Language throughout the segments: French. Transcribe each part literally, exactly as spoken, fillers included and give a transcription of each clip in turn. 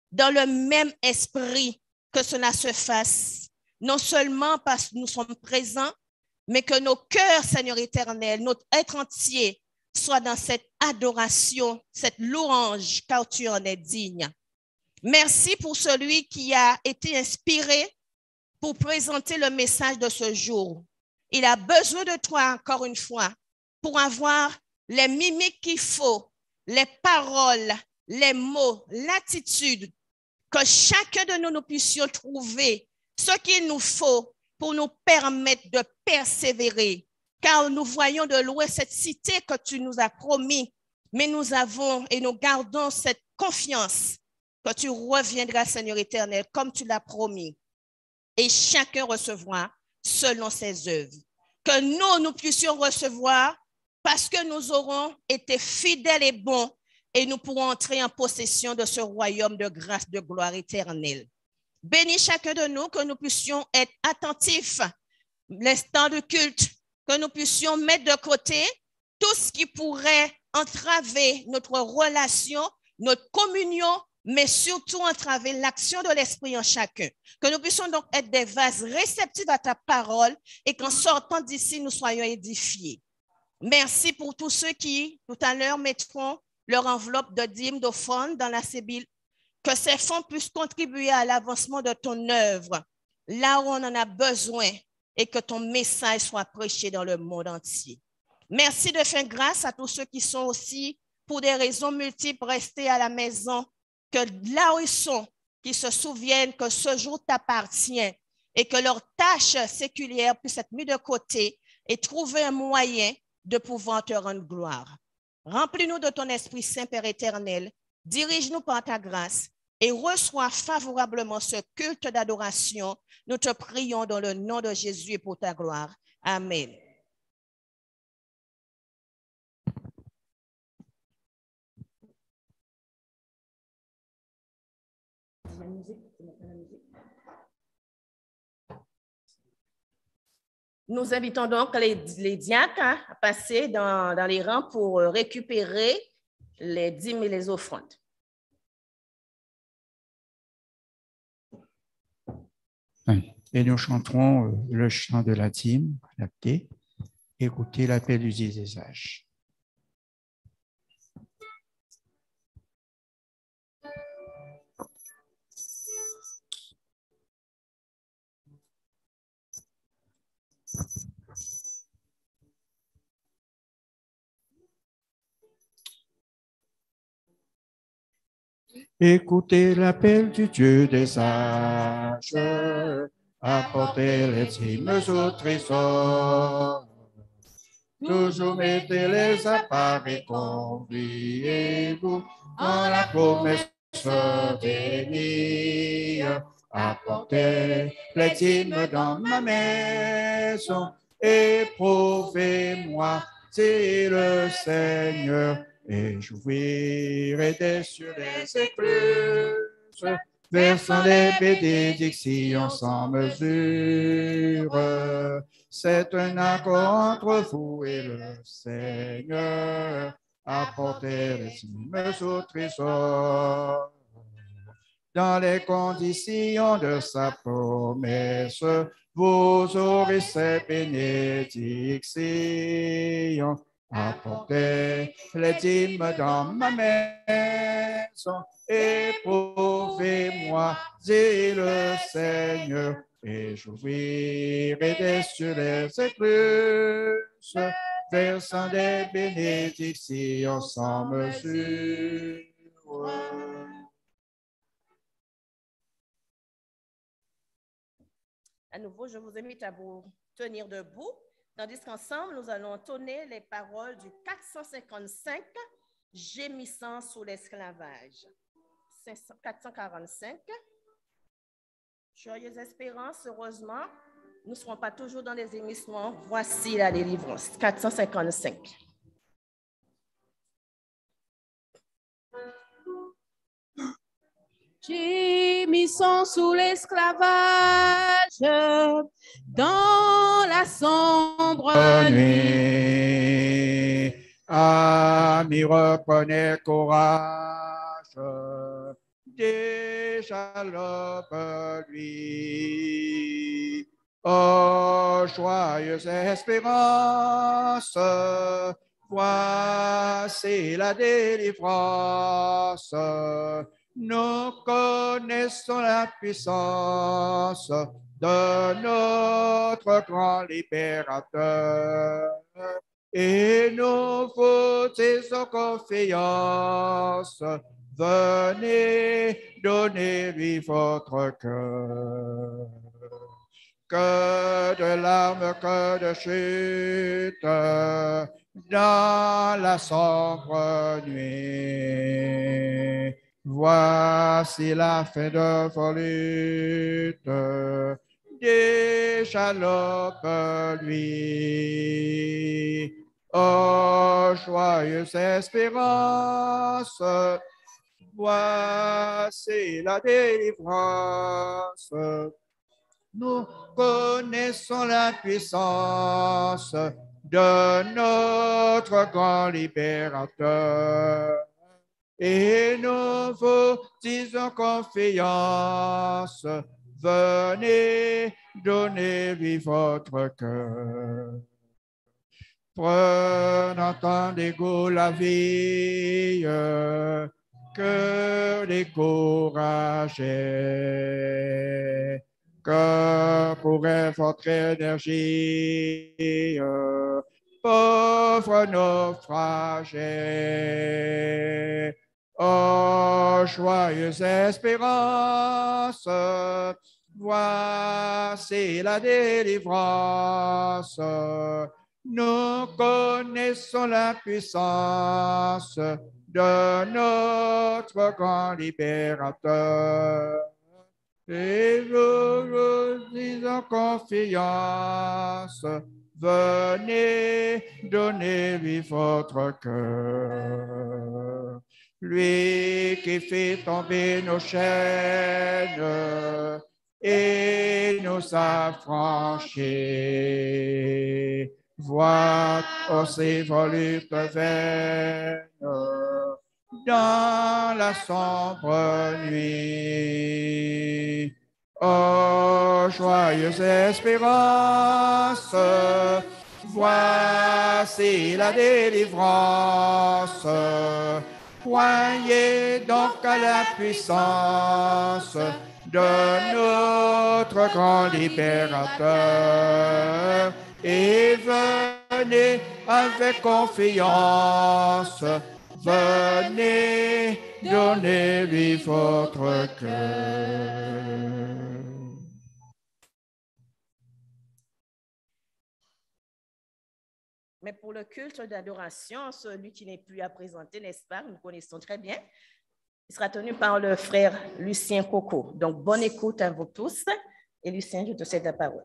dans le même esprit que cela se fasse, non seulement parce que nous sommes présents, mais que nos cœurs, Seigneur éternel, notre être entier, soit dans cette adoration, cette louange, car tu en es digne. Merci pour celui qui a été inspiré pour présenter le message de ce jour. Il a besoin de toi, encore une fois, pour avoir les mimiques qu'il faut, les paroles, les mots, l'attitude, que chacun de nous, nous puissions trouver ce qu'il nous faut pour nous permettre de persévérer. Car nous voyons de loin cette cité que tu nous as promis, mais nous avons et nous gardons cette confiance que tu reviendras, Seigneur éternel, comme tu l'as promis. Et chacun recevra selon ses œuvres. Que nous, nous puissions recevoir parce que nous aurons été fidèles et bons et nous pourrons entrer en possession de ce royaume de grâce, de gloire éternelle. Bénis chacun de nous, que nous puissions être attentifs, l'instant de culte, que nous puissions mettre de côté tout ce qui pourrait entraver notre relation, notre communion, mais surtout entraver l'action de l'Esprit en chacun. Que nous puissions donc être des vases réceptifs à ta parole et qu'en sortant d'ici, nous soyons édifiés. Merci pour tous ceux qui, tout à l'heure, mettront leur enveloppe de dîmes, d'offrandes dans la sébile. Que ces fonds puissent contribuer à l'avancement de ton œuvre, là où on en a besoin, et que ton message soit prêché dans le monde entier. Merci de faire grâce à tous ceux qui sont aussi, pour des raisons multiples, restés à la maison, que là où ils sont, qu'ils se souviennent que ce jour t'appartient et que leurs tâches séculières puissent être mises de côté et trouver un moyen de pouvoir te rendre gloire. Remplis-nous de ton Esprit Saint, Père éternel, dirige-nous par ta grâce et reçois favorablement ce culte d'adoration. Nous te prions dans le nom de Jésus et pour ta gloire. Amen. Nous invitons donc les, les diacres hein, à passer dans, dans les rangs pour récupérer les dîmes et les offrandes. Et nous chanterons le chant de la dîme adapté. Écoutez l'appel du des âges. Écoutez l'appel du Dieu des âges, apportez les dîmes au trésor. Toujours mettez-les à part et conviez-vous en la promesse bénie. Apportez les dîmes dans ma maison, éprouvez-moi, dit le Seigneur, et j'ouvrirai des cieux les écluses, versant des bénédictions sans mesure. C'est un accord entre vous et le Seigneur. Apportez les dîmes au trésor. Dans les conditions de sa promesse, vous aurez ces bénédictions. Apportez les dîmes dans ma maison, éprouvez-moi, dit le Seigneur, et j'ouvrirai des cieux les écluses, versant des bénédictions sans mesure. À nouveau, je vous invite à vous tenir debout, tandis qu'ensemble, nous allons entonner les paroles du quatre cent cinquante-cinq, gémissant sous l'esclavage. quatre cent quarante-cinq. Joyeuse espérance, heureusement, nous ne serons pas toujours dans les émissements. Voici la délivrance. quatre cent cinquante-cinq. Gémissons sous l'esclavage, dans la sombre nuit. Ami, reconnais courage, déchalope lui. Oh, joyeuse espérance, voici la délivrance. Nous connaissons la puissance de notre grand libérateur. Et nous vous disons confiance, venez donner-lui votre cœur. Que de larmes, que de chute, dans la sombre nuit. Voici la fin de vos luttes, déchalope lui. Oh, joyeuse espérance, voici la délivrance. Nous connaissons la puissance de notre grand libérateur. Et nous vous disons confiance, venez donner-lui votre cœur. Prenant en dégoût la vie, que découragé, que pourrait votre énergie, pauvre naufragé. Oh, joyeuse espérance, voici la délivrance. Nous connaissons la puissance de notre grand libérateur. Et nous nous disons confiance, venez donner-lui votre cœur. Lui qui fait tomber nos chaînes et nous affranchit. Vois aussi vos luttes vaines dans la sombre nuit. Oh, joyeuse espérance, voici la délivrance. Croyez donc à la puissance de notre grand libérateur et venez avec confiance, venez donner-lui votre cœur. Mais pour le culte d'adoration, celui qui n'est plus à présenter, n'est-ce pas, nous connaissons très bien, il sera tenu par le frère Lucien Coco. Donc, bonne écoute à vous tous. Et Lucien, je te cède la parole.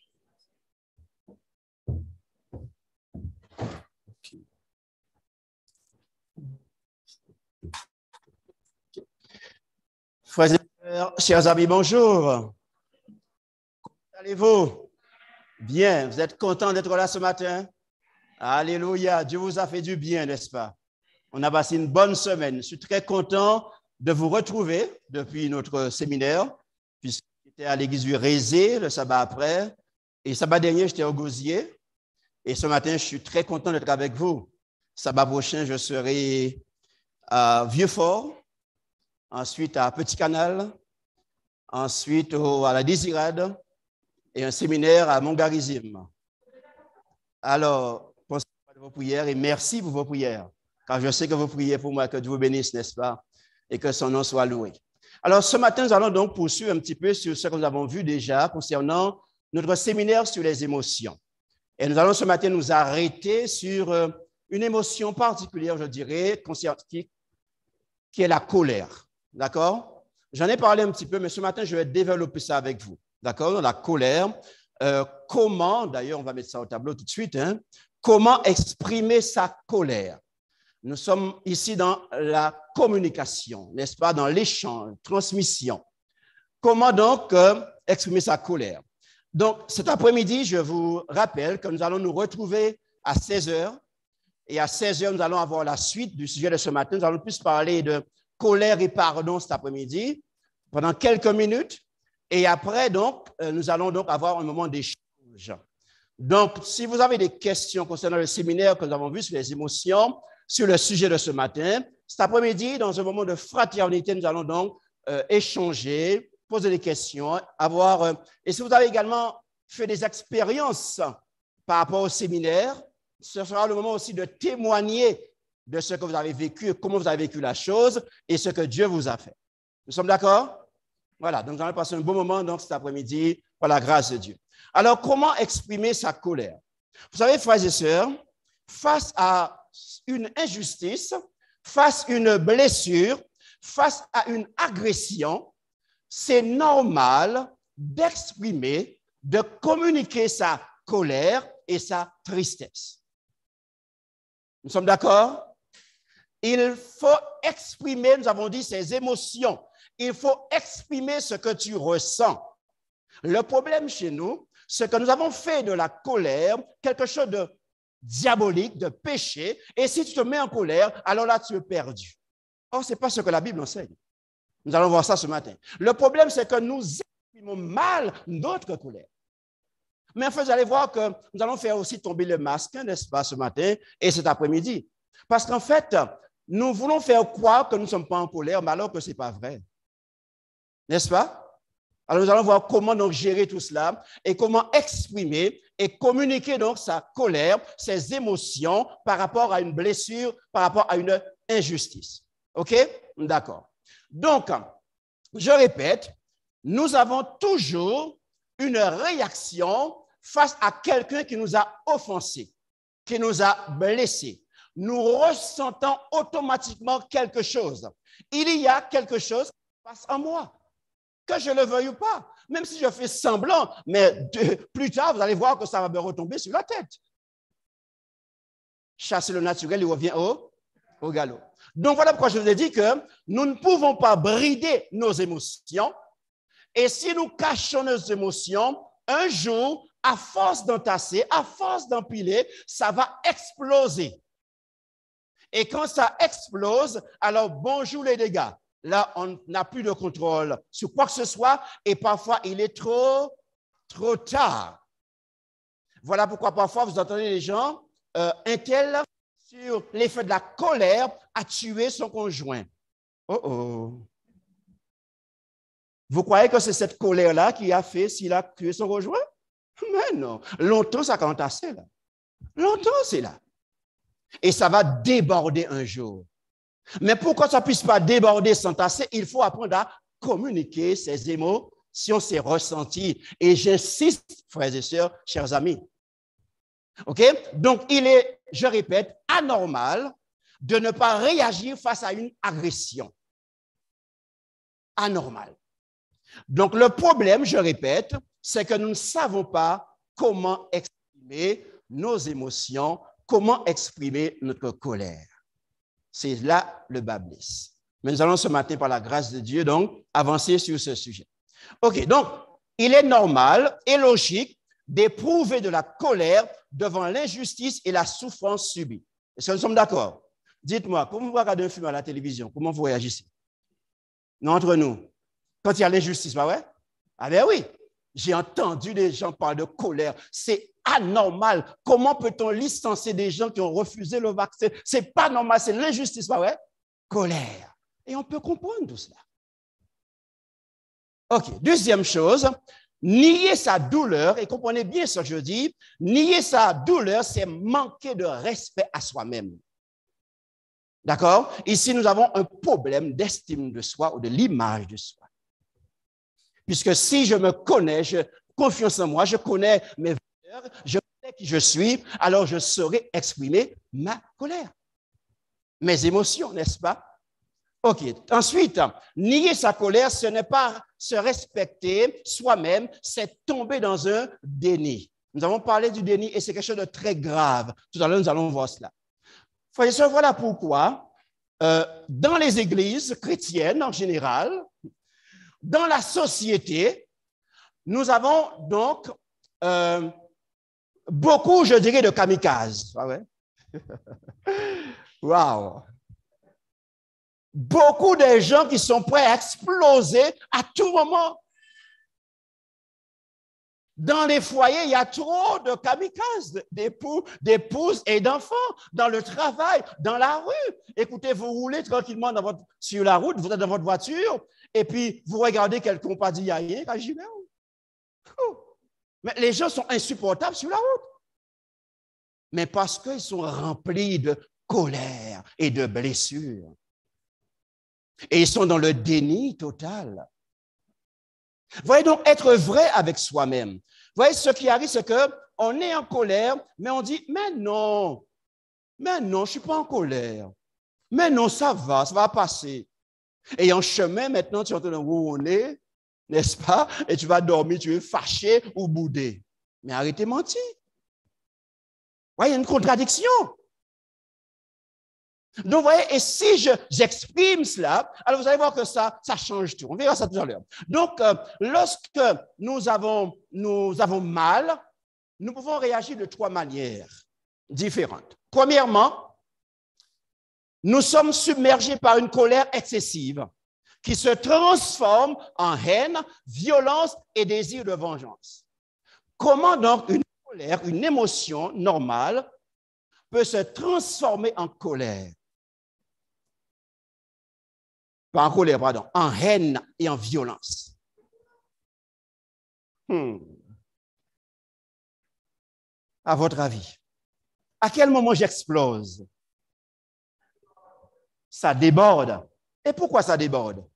Frères et sœurs, chers amis, bonjour. Comment allez-vous? Bien, vous êtes contents d'être là ce matin? Alléluia, Dieu vous a fait du bien, n'est-ce pas? On a passé une bonne semaine. Je suis très content de vous retrouver depuis notre séminaire, puisque j'étais à l'église du Rézé le sabbat après, et le sabbat dernier, j'étais au Gosier, et ce matin, je suis très content d'être avec vous. Sabbat prochain, je serai à Vieux-Fort, ensuite à Petit Canal, ensuite à la Désirade, et un séminaire à Montgarizim. Alors, pensez à vos prières et merci pour vos prières, car je sais que vous priez pour moi, que Dieu vous bénisse, n'est-ce pas, et que son nom soit loué. Alors, ce matin, nous allons donc poursuivre un petit peu sur ce que nous avons vu déjà concernant notre séminaire sur les émotions. Et nous allons ce matin nous arrêter sur une émotion particulière, je dirais, qui, qui est la colère. D'accord? J'en ai parlé un petit peu, mais ce matin, je vais développer ça avec vous. D'accord? La colère. Euh, comment, d'ailleurs, on va mettre ça au tableau tout de suite, hein, comment exprimer sa colère? Nous sommes ici dans la communication, n'est-ce pas, dans l'échange, transmission. Comment donc euh, exprimer sa colère? Donc, cet après-midi, je vous rappelle que nous allons nous retrouver à seize heures. Et à seize heures, nous allons avoir la suite du sujet de ce matin. Nous allons plus parler de colère et pardon cet après-midi. pendant quelques minutes. Et après, donc, euh, nous allons donc avoir un moment d'échange. Donc, si vous avez des questions concernant le séminaire que nous avons vu sur les émotions, sur le sujet de ce matin, cet après-midi, dans un moment de fraternité, nous allons donc euh, échanger, poser des questions, avoir... Euh, et si vous avez également fait des expériences par rapport au séminaire, ce sera le moment aussi de témoigner de ce que vous avez vécu, comment vous avez vécu la chose et ce que Dieu vous a fait. Nous sommes d'accord? Voilà, donc nous allons passer un bon moment donc, cet après-midi par la grâce de Dieu. Alors, comment exprimer sa colère? Vous savez, frères et sœurs, face à une injustice, face à une blessure, face à une agression, c'est normal d'exprimer, de communiquer sa colère et sa tristesse. Nous sommes d'accord? Il faut exprimer, nous avons dit, ses émotions. Il faut exprimer ce que tu ressens. Le problème chez nous, c'est que nous avons fait de la colère quelque chose de diabolique, de péché, et si tu te mets en colère, alors là, tu es perdu. Or, ce n'est pas ce que la Bible enseigne. Nous allons voir ça ce matin. Le problème, c'est que nous exprimons mal notre colère. Mais enfin, vous allez voir que nous allons faire aussi tomber le masque, n'est-ce pas, ce matin et cet après-midi. Parce qu'en fait, nous voulons faire croire que nous ne sommes pas en colère, mais alors que ce n'est pas vrai. N'est-ce pas? Alors, nous allons voir comment donc gérer tout cela et comment exprimer et communiquer donc sa colère, ses émotions par rapport à une blessure, par rapport à une injustice. OK? D'accord. Donc, je répète, nous avons toujours une réaction face à quelqu'un qui nous a offensés, qui nous a blessés. Nous ressentons automatiquement quelque chose. Il y a quelque chose qui se passe en moi, que je le veuille ou pas. Même si je fais semblant, mais de, plus tard, vous allez voir que ça va me retomber sur la tête. Chasser le naturel, il revient au, au galop. Donc, voilà pourquoi je vous ai dit que nous ne pouvons pas brider nos émotions. Et si nous cachons nos émotions, un jour, à force d'entasser, à force d'empiler, ça va exploser. Et quand ça explose, alors bonjour les dégâts. Là, on n'a plus de contrôle sur quoi que ce soit et parfois, il est trop, trop tard. Voilà pourquoi parfois, vous entendez les gens, euh, un tel, sur l'effet de la colère, a tué son conjoint. Oh oh. Vous croyez que c'est cette colère-là qui a fait s'il a tué son conjoint? Mais non. Longtemps, ça a entassé là. Longtemps, c'est là. Et ça va déborder un jour. Mais pour que ça ne puisse pas déborder, s'entasser, il faut apprendre à communiquer ses émotions, ses ressentis. Et j'insiste, frères et sœurs, chers amis. OK? Donc, il est, je répète, anormal de ne pas réagir face à une agression. Anormal. Donc, le problème, je répète, c'est que nous ne savons pas comment exprimer nos émotions, comment exprimer notre colère. C'est là le bas blesse. Mais nous allons ce matin, par la grâce de Dieu, donc, avancer sur ce sujet. OK, donc, il est normal et logique d'éprouver de la colère devant l'injustice et la souffrance subie. Est-ce que nous sommes d'accord? Dites-moi, comment vous regardez un film à la télévision? Comment vous réagissez? Non, entre nous. Quand il y a l'injustice, pas vrai? Ah ben oui, j'ai entendu des gens parler de colère. C'est anormal. Comment peut-on licencier des gens qui ont refusé le vaccin? Ce n'est pas normal, c'est l'injustice, pas vrai? Colère. Et on peut comprendre tout cela. OK, deuxième chose, nier sa douleur, et comprenez bien ce que je dis, nier sa douleur, c'est manquer de respect à soi-même. D'accord? Ici, nous avons un problème d'estime de soi ou de l'image de soi. Puisque si je me connais, je confiance en moi, je connais mes valeurs, je sais qui je suis, alors je saurai exprimer ma colère, mes émotions, n'est-ce pas? OK. Ensuite, nier sa colère, ce n'est pas se respecter soi-même, c'est tomber dans un déni. Nous avons parlé du déni et c'est quelque chose de très grave. Tout à l'heure, nous allons voir cela. Frères et sœurs, voilà pourquoi, euh, dans les églises chrétiennes en général, dans la société, nous avons donc euh, beaucoup, je dirais, de kamikazes. Ah ouais? Wow! beaucoup de gens qui sont prêts à exploser à tout moment. Dans les foyers, il y a trop de kamikazes, d'époux, d'épouses et d'enfants, dans le travail, dans la rue. Écoutez, vous roulez tranquillement dans votre, sur la route, vous êtes dans votre voiture, et puis vous regardez quel compas dit, il y a rien, quand j'y vais. Mais les gens sont insupportables sur la route. Mais parce qu'ils sont remplis de colère et de blessures. Et ils sont dans le déni total. Voyez donc, être vrai avec soi-même. Vous voyez, ce qui arrive, c'est qu'on est en colère, mais on dit, mais non, mais non, je ne suis pas en colère. Mais non, ça va, ça va passer. Et en chemin, maintenant, tu entends où on est, n'est-ce pas? Et tu vas dormir, tu es fâché ou boudé. Mais arrêtez de mentir. Vous voyez, il y a une contradiction. Donc, vous voyez, et si je, j'exprime cela, alors vous allez voir que ça, ça change tout. On verra ça tout à l'heure. Donc, euh, lorsque nous avons, nous avons mal, nous pouvons réagir de trois manières différentes. Premièrement, nous sommes submergés par une colère excessive qui se transforme en haine, violence et désir de vengeance. Comment donc une colère, une émotion normale, peut se transformer en colère? Pas en colère, pardon, en haine et en violence. Hmm. À votre avis, à quel moment j'explose? Ça déborde. Et pourquoi ça déborde?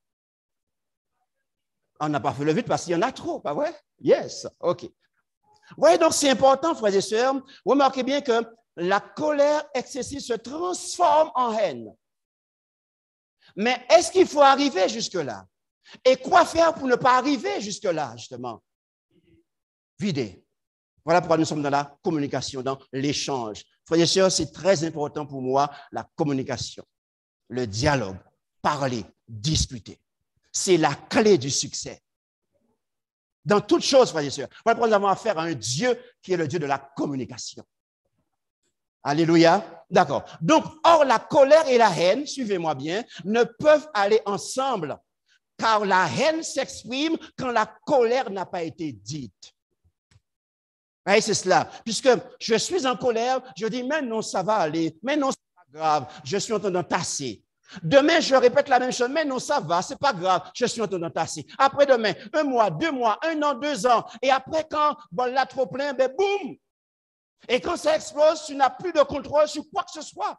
On n'a pas fait le vide parce qu'il y en a trop, pas vrai? Yes, OK. Vous voyez, donc c'est important, frères et sœurs. Remarquez bien que la colère excessive se transforme en haine. Mais est-ce qu'il faut arriver jusque-là? Et quoi faire pour ne pas arriver jusque-là, justement? Vider. Voilà pourquoi nous sommes dans la communication, dans l'échange. Frères et sœurs, c'est très important pour moi, la communication, le dialogue, parler, discuter. C'est la clé du succès. Dans toutes choses, frères et sœurs. Voilà pourquoi nous avons affaire à un Dieu qui est le Dieu de la communication. Alléluia. D'accord. Donc, or, la colère et la haine, suivez-moi bien, ne peuvent aller ensemble, car la haine s'exprime quand la colère n'a pas été dite. Oui, c'est cela. Puisque je suis en colère, je dis, mais non, ça va aller, mais non, c'est pas grave, je suis en train d'entasser. Demain, je répète la même chose, mais non, ça va, c'est pas grave, je suis en train d'entasser. Après demain, un mois, deux mois, un an, deux ans, et après, quand bon, là, trop plein, ben boum! Et quand ça explose, tu n'as plus de contrôle sur quoi que ce soit.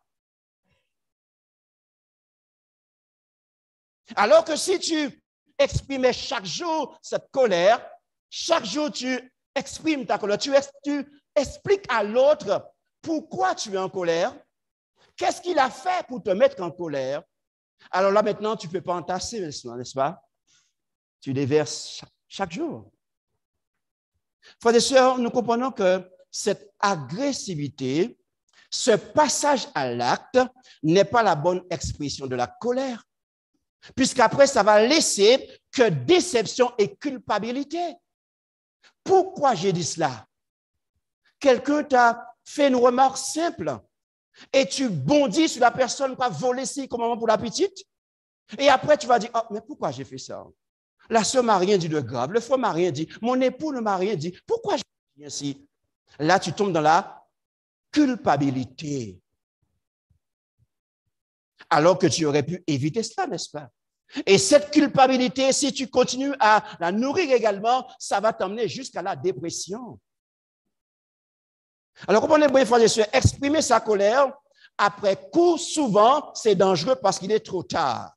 Alors que si tu exprimais chaque jour cette colère, chaque jour tu exprimes ta colère, tu, tu expliques à l'autre pourquoi tu es en colère, qu'est-ce qu'il a fait pour te mettre en colère. Alors là, maintenant, tu ne peux pas entasser, n'est-ce pas? Tu déverses chaque, chaque jour. Frères et sœurs, nous comprenons que cette agressivité, ce passage à l'acte n'est pas la bonne expression de la colère, puisqu'après, ça va laisser que déception et culpabilité. Pourquoi j'ai dit cela? Quelqu'un t'a fait une remarque simple et tu bondis sur la personne qui a volé ci comme maman pour la petite, et après tu vas dire, oh, mais pourquoi j'ai fait ça? La soeur m'a rien dit de grave, le frère m'a rien dit, mon époux ne m'a rien dit, pourquoi j'ai dit ainsi? Là, tu tombes dans la culpabilité. Alors que tu aurais pu éviter cela, n'est-ce pas? Et cette culpabilité, si tu continues à la nourrir également, ça va t'emmener jusqu'à la dépression. Alors, comprenez bien, frères et sœurs, exprimer sa colère après coup, souvent, c'est dangereux parce qu'il est trop tard.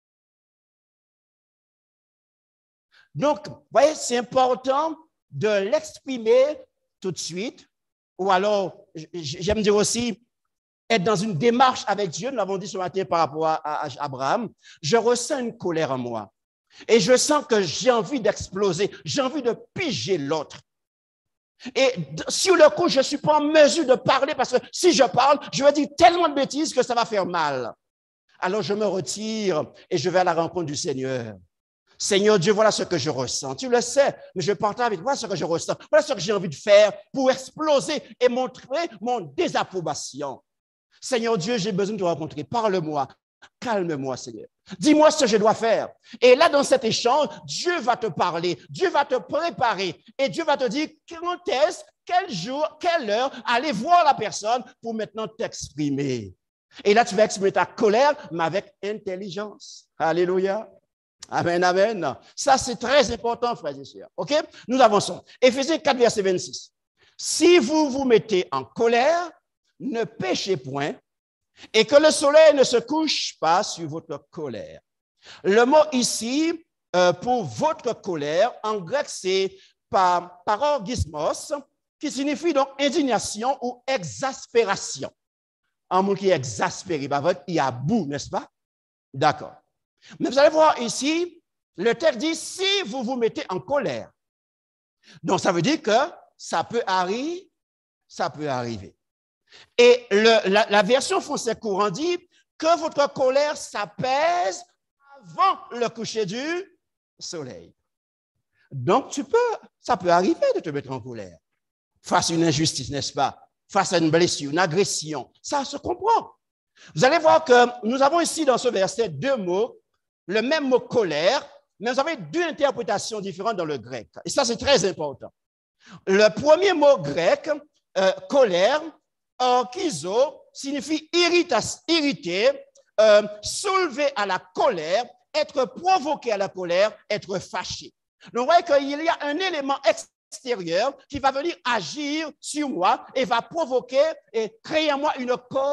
Donc, vous voyez, c'est important de l'exprimer tout de suite, ou alors, j'aime dire aussi, être dans une démarche avec Dieu. Nous l'avons dit ce matin par rapport à, à, à Abraham. Je ressens une colère en moi et je sens que j'ai envie d'exploser, j'ai envie de piger l'autre. Et sur le coup, je ne suis pas en mesure de parler parce que si je parle, je vais dire tellement de bêtises que ça va faire mal. Alors, je me retire et je vais à la rencontre du Seigneur. Seigneur Dieu, voilà ce que je ressens. Tu le sais, mais je partage avec toi, voilà ce que je ressens. Voilà ce que j'ai envie de faire pour exploser et montrer mon désapprobation. Seigneur Dieu, j'ai besoin de te rencontrer. Parle-moi. calme-moi, Seigneur. Dis-moi ce que je dois faire. Et là, dans cet échange, Dieu va te parler, Dieu va te préparer et Dieu va te dire quand est-ce, quel jour, quelle heure, aller voir la personne pour maintenant t'exprimer. Et là, tu vas exprimer ta colère, mais avec intelligence. Alléluia. Amen, amen. Ça, c'est très important, frères et sœurs. OK? Nous avançons. Éphésiens quatre, verset vingt-six. Si vous vous mettez en colère, ne péchez point, et que le soleil ne se couche pas sur votre colère. Le mot ici, euh, pour votre colère, en grec, c'est par, parorgismos, qui signifie donc indignation ou exaspération. Un mot qui est exaspéré, il y a bout, n'est-ce pas? D'accord. Mais vous allez voir ici, le texte dit, si vous vous mettez en colère. Donc, ça veut dire que ça peut arriver, ça peut arriver. Et le, la, la version française courant dit que votre colère s'apaise avant le coucher du soleil. Donc, tu peux, ça peut arriver de te mettre en colère face à une injustice, n'est-ce pas? Face à une blessure, une agression. Ça se comprend. Vous allez voir que nous avons ici dans ce verset deux mots, le même mot colère, mais vous avez deux interprétations différentes dans le grec. Et ça, c'est très important. Le premier mot grec, euh, colère, orchizo, signifie irrita- irriter, euh, soulever à la colère, être provoqué à la colère, être fâché. Donc, vous voyez qu'il y a un élément extérieur qui va venir agir sur moi et va provoquer et créer en moi une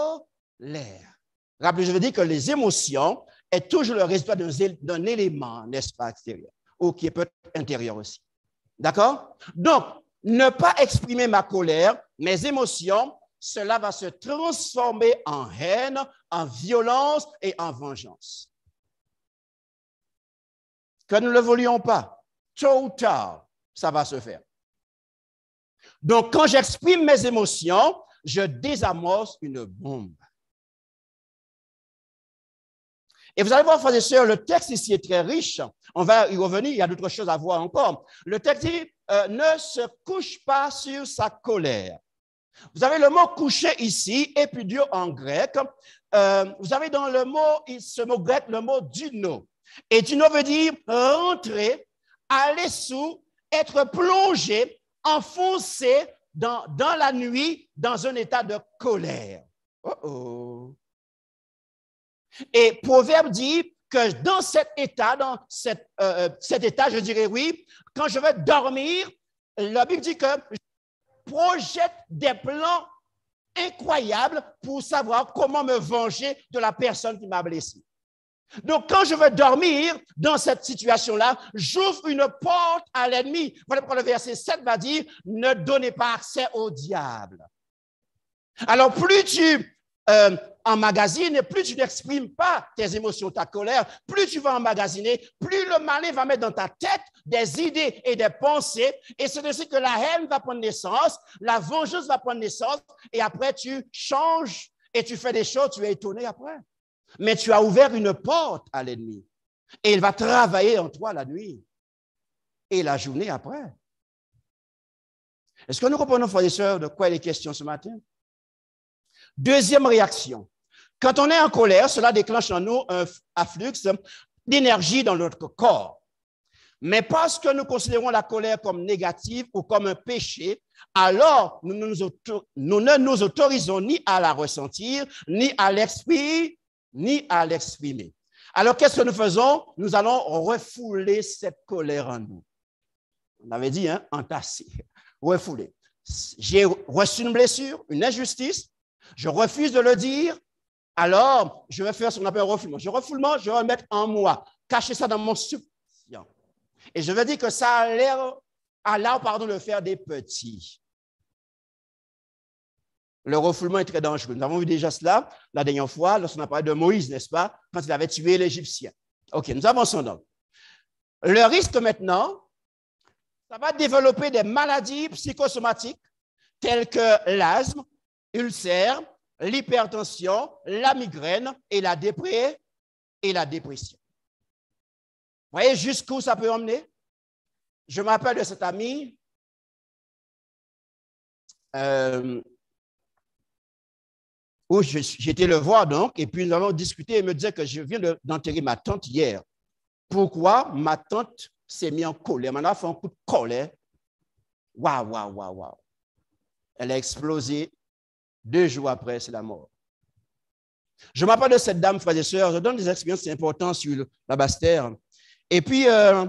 colère. Rappelez, je veux dire que les émotions est toujours le résultat d'un élément, n'est-ce pas, extérieur, ou qui est peut-être intérieur aussi. D'accord? Donc, ne pas exprimer ma colère, mes émotions, cela va se transformer en haine, en violence et en vengeance. Que nous ne le voulions pas, tôt ou tard, ça va se faire. Donc, quand j'exprime mes émotions, je désamorce une bombe. Et vous allez voir, frères et sœurs, le texte ici est très riche. On va y revenir, il y a d'autres choses à voir encore. Le texte dit, euh, ne se couche pas sur sa colère. Vous avez le mot coucher ici, épidio en grec. Euh, vous avez dans le mot, ce mot grec, le mot duno. Et duno veut dire rentrer, aller sous, être plongé, enfoncé dans, dans la nuit, dans un état de colère. Oh oh. Et Proverbe dit que dans cet état, dans cet, euh, cet état, je dirais oui, quand je vais dormir, la Bible dit que je projette des plans incroyables pour savoir comment me venger de la personne qui m'a blessé. Donc, quand je veux dormir dans cette situation-là, j'ouvre une porte à l'ennemi. Voilà pourquoi le verset sept va dire, ne donnez pas accès au diable. Alors, plus tu euh, emmagasines, plus tu n'exprimes pas tes émotions, ta colère, plus tu vas emmagasiner, plus le malin va mettre dans ta tête des idées et des pensées, et c'est ainsi que la haine va prendre naissance, la vengeance va prendre naissance, et après tu changes et tu fais des choses, tu es étonné après. Mais tu as ouvert une porte à l'ennemi, et il va travailler en toi la nuit et la journée après. Est-ce que nous comprenons, frères et sœurs, de quoi il est question ce matin? Deuxième réaction. Quand on est en colère, cela déclenche en nous un afflux d'énergie dans notre corps. Mais parce que nous considérons la colère comme négative ou comme un péché, alors nous, nous, nous ne nous autorisons ni à la ressentir, ni à l'exprimer, ni à l'exprimer. Alors, qu'est-ce que nous faisons? Nous allons refouler cette colère en nous. On avait dit, hein, entasser, refouler. J'ai reçu une blessure, une injustice, je refuse de le dire, alors je vais faire ce qu'on appelle un refoulement. Je refoulement, je vais le mettre en moi, cacher ça dans mon subconscient. Et je vais dire que ça a l'air, a l'air, pardon, de faire des petits. Le refoulement est très dangereux. Nous avons vu déjà cela la dernière fois lorsqu'on a parlé de Moïse, n'est-ce pas, quand il avait tué l'Égyptien. OK, nous avançons donc. Le risque maintenant, ça va développer des maladies psychosomatiques telles que l'asthme, ulcère, l'hypertension, la migraine et la, dépré- et la dépression. Vous voyez jusqu'où ça peut emmener? Je me rappelle de cet ami. Euh, où j'étais le voir donc, et puis nous avons discuté et il me disait que je viens d'enterrer ma tante hier. Pourquoi ma tante s'est mise en colère? Elle m'a fait un coup de colère. Waouh, waouh, waouh, waouh. Elle a explosé. Deux jours après, c'est la mort. Je m'appelle de cette dame, frères et sœurs. Je donne des expériences importantes sur la Basse-Terre. Et puis, euh,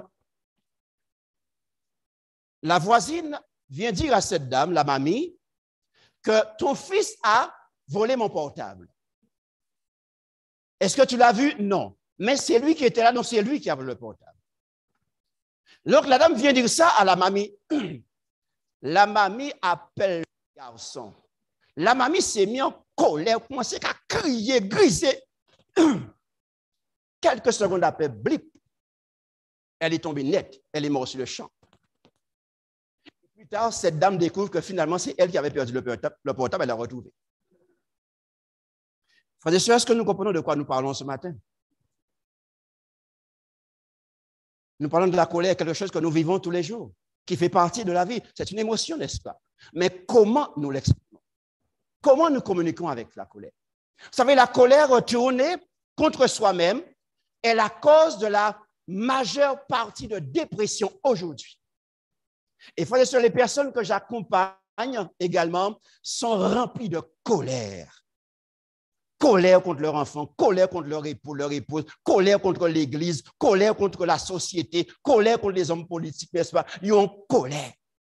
la voisine vient dire à cette dame, la mamie, que ton fils a volé mon portable. Est-ce que tu l'as vu? Non. Mais c'est lui qui était là, donc c'est lui qui a volé le portable. Donc, la dame vient dire ça à la mamie. La mamie appelle le garçon. La mamie s'est mise en colère, commençait à crier, griser. Quelques secondes après, blip, elle est tombée nette, elle est morte sur le champ. Plus tard, cette dame découvre que finalement, c'est elle qui avait perdu le portable, le portable, elle l'a retrouvé. Frères et sœurs, est-ce que nous comprenons de quoi nous parlons ce matin? Nous parlons de la colère, quelque chose que nous vivons tous les jours, qui fait partie de la vie. C'est une émotion, n'est-ce pas? Mais comment nous l'exprimons? Comment nous communiquons avec la colère? Vous savez, la colère tournée contre soi-même est la cause de la majeure partie de dépression aujourd'hui. Et frères et sœurs, les personnes que j'accompagne également sont remplies de colère. Colère contre leur enfant, colère contre leur époux, leur épouse, colère contre l'Église, colère contre la société, colère contre les hommes politiques, n'est-ce pas? Ils ont colère.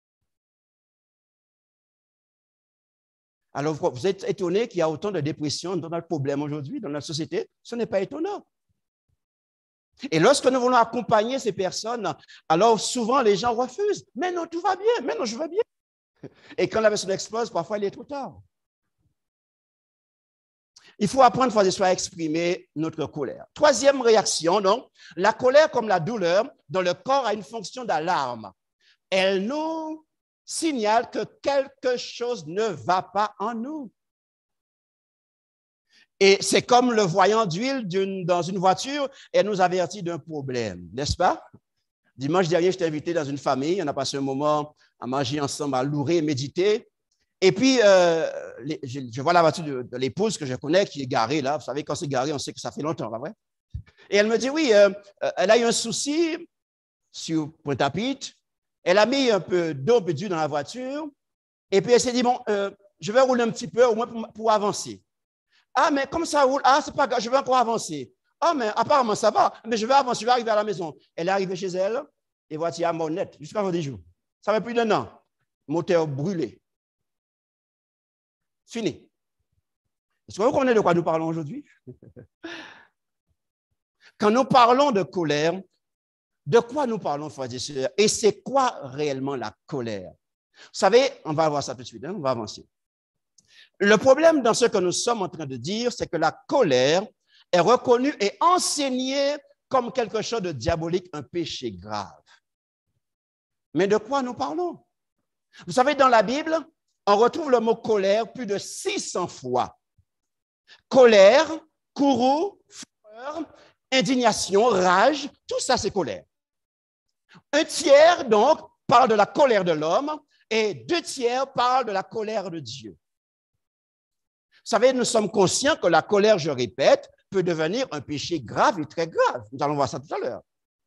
Alors, vous êtes étonné qu'il y a autant de dépression dans notre problème aujourd'hui, dans notre société? Ce n'est pas étonnant. Et lorsque nous voulons accompagner ces personnes, alors souvent les gens refusent. Mais non, tout va bien. Mais non, je vais bien. Et quand la personne explose, parfois il est trop tard. Il faut apprendre, frères et sœurs, à exprimer notre colère. Troisième réaction, donc, la colère comme la douleur dans le corps a une fonction d'alarme. Elle nous signale que quelque chose ne va pas en nous. Et c'est comme le voyant d'huile dans une voiture, elle nous avertit d'un problème, n'est-ce pas? Dimanche dernier, je t'ai invité dans une famille, on a passé un moment à manger ensemble, à louer, méditer. Et puis, euh, les, je, je vois la voiture de, de l'épouse que je connais qui est garée là. Vous savez, quand c'est garé, on sait que ça fait longtemps, pas vrai? Et elle me dit, oui, euh, elle a eu un souci sur Pointe-à-Pitre. Elle a mis un peu d'eau d'huile dans la voiture. Et puis, elle s'est dit, bon, euh, je vais rouler un petit peu, au moins pour, pour avancer. Ah, mais comme ça roule, ah, c'est pas grave, je vais encore avancer. Ah, mais apparemment, ça va, mais je vais avancer, je vais arriver à la maison. Elle est arrivée chez elle, et voiture à monnette, jusqu'à dix jours. Ça fait plus d'un an. Moteur brûlé. Fini. Est-ce que vous comprenez de quoi nous parlons aujourd'hui? Quand nous parlons de colère, de quoi nous parlons, frères et sœurs? Et c'est quoi réellement la colère? Vous savez, on va voir ça tout de suite, hein? On va avancer. Le problème dans ce que nous sommes en train de dire, c'est que la colère est reconnue et enseignée comme quelque chose de diabolique, un péché grave. Mais de quoi nous parlons? Vous savez, dans la Bible, on retrouve le mot colère plus de six cents fois. Colère, courroux, fureur, indignation, rage, tout ça c'est colère. Un tiers, donc, parle de la colère de l'homme et deux tiers parlent de la colère de Dieu. Vous savez, nous sommes conscients que la colère, je répète, peut devenir un péché grave et très grave. Nous allons voir ça tout à l'heure.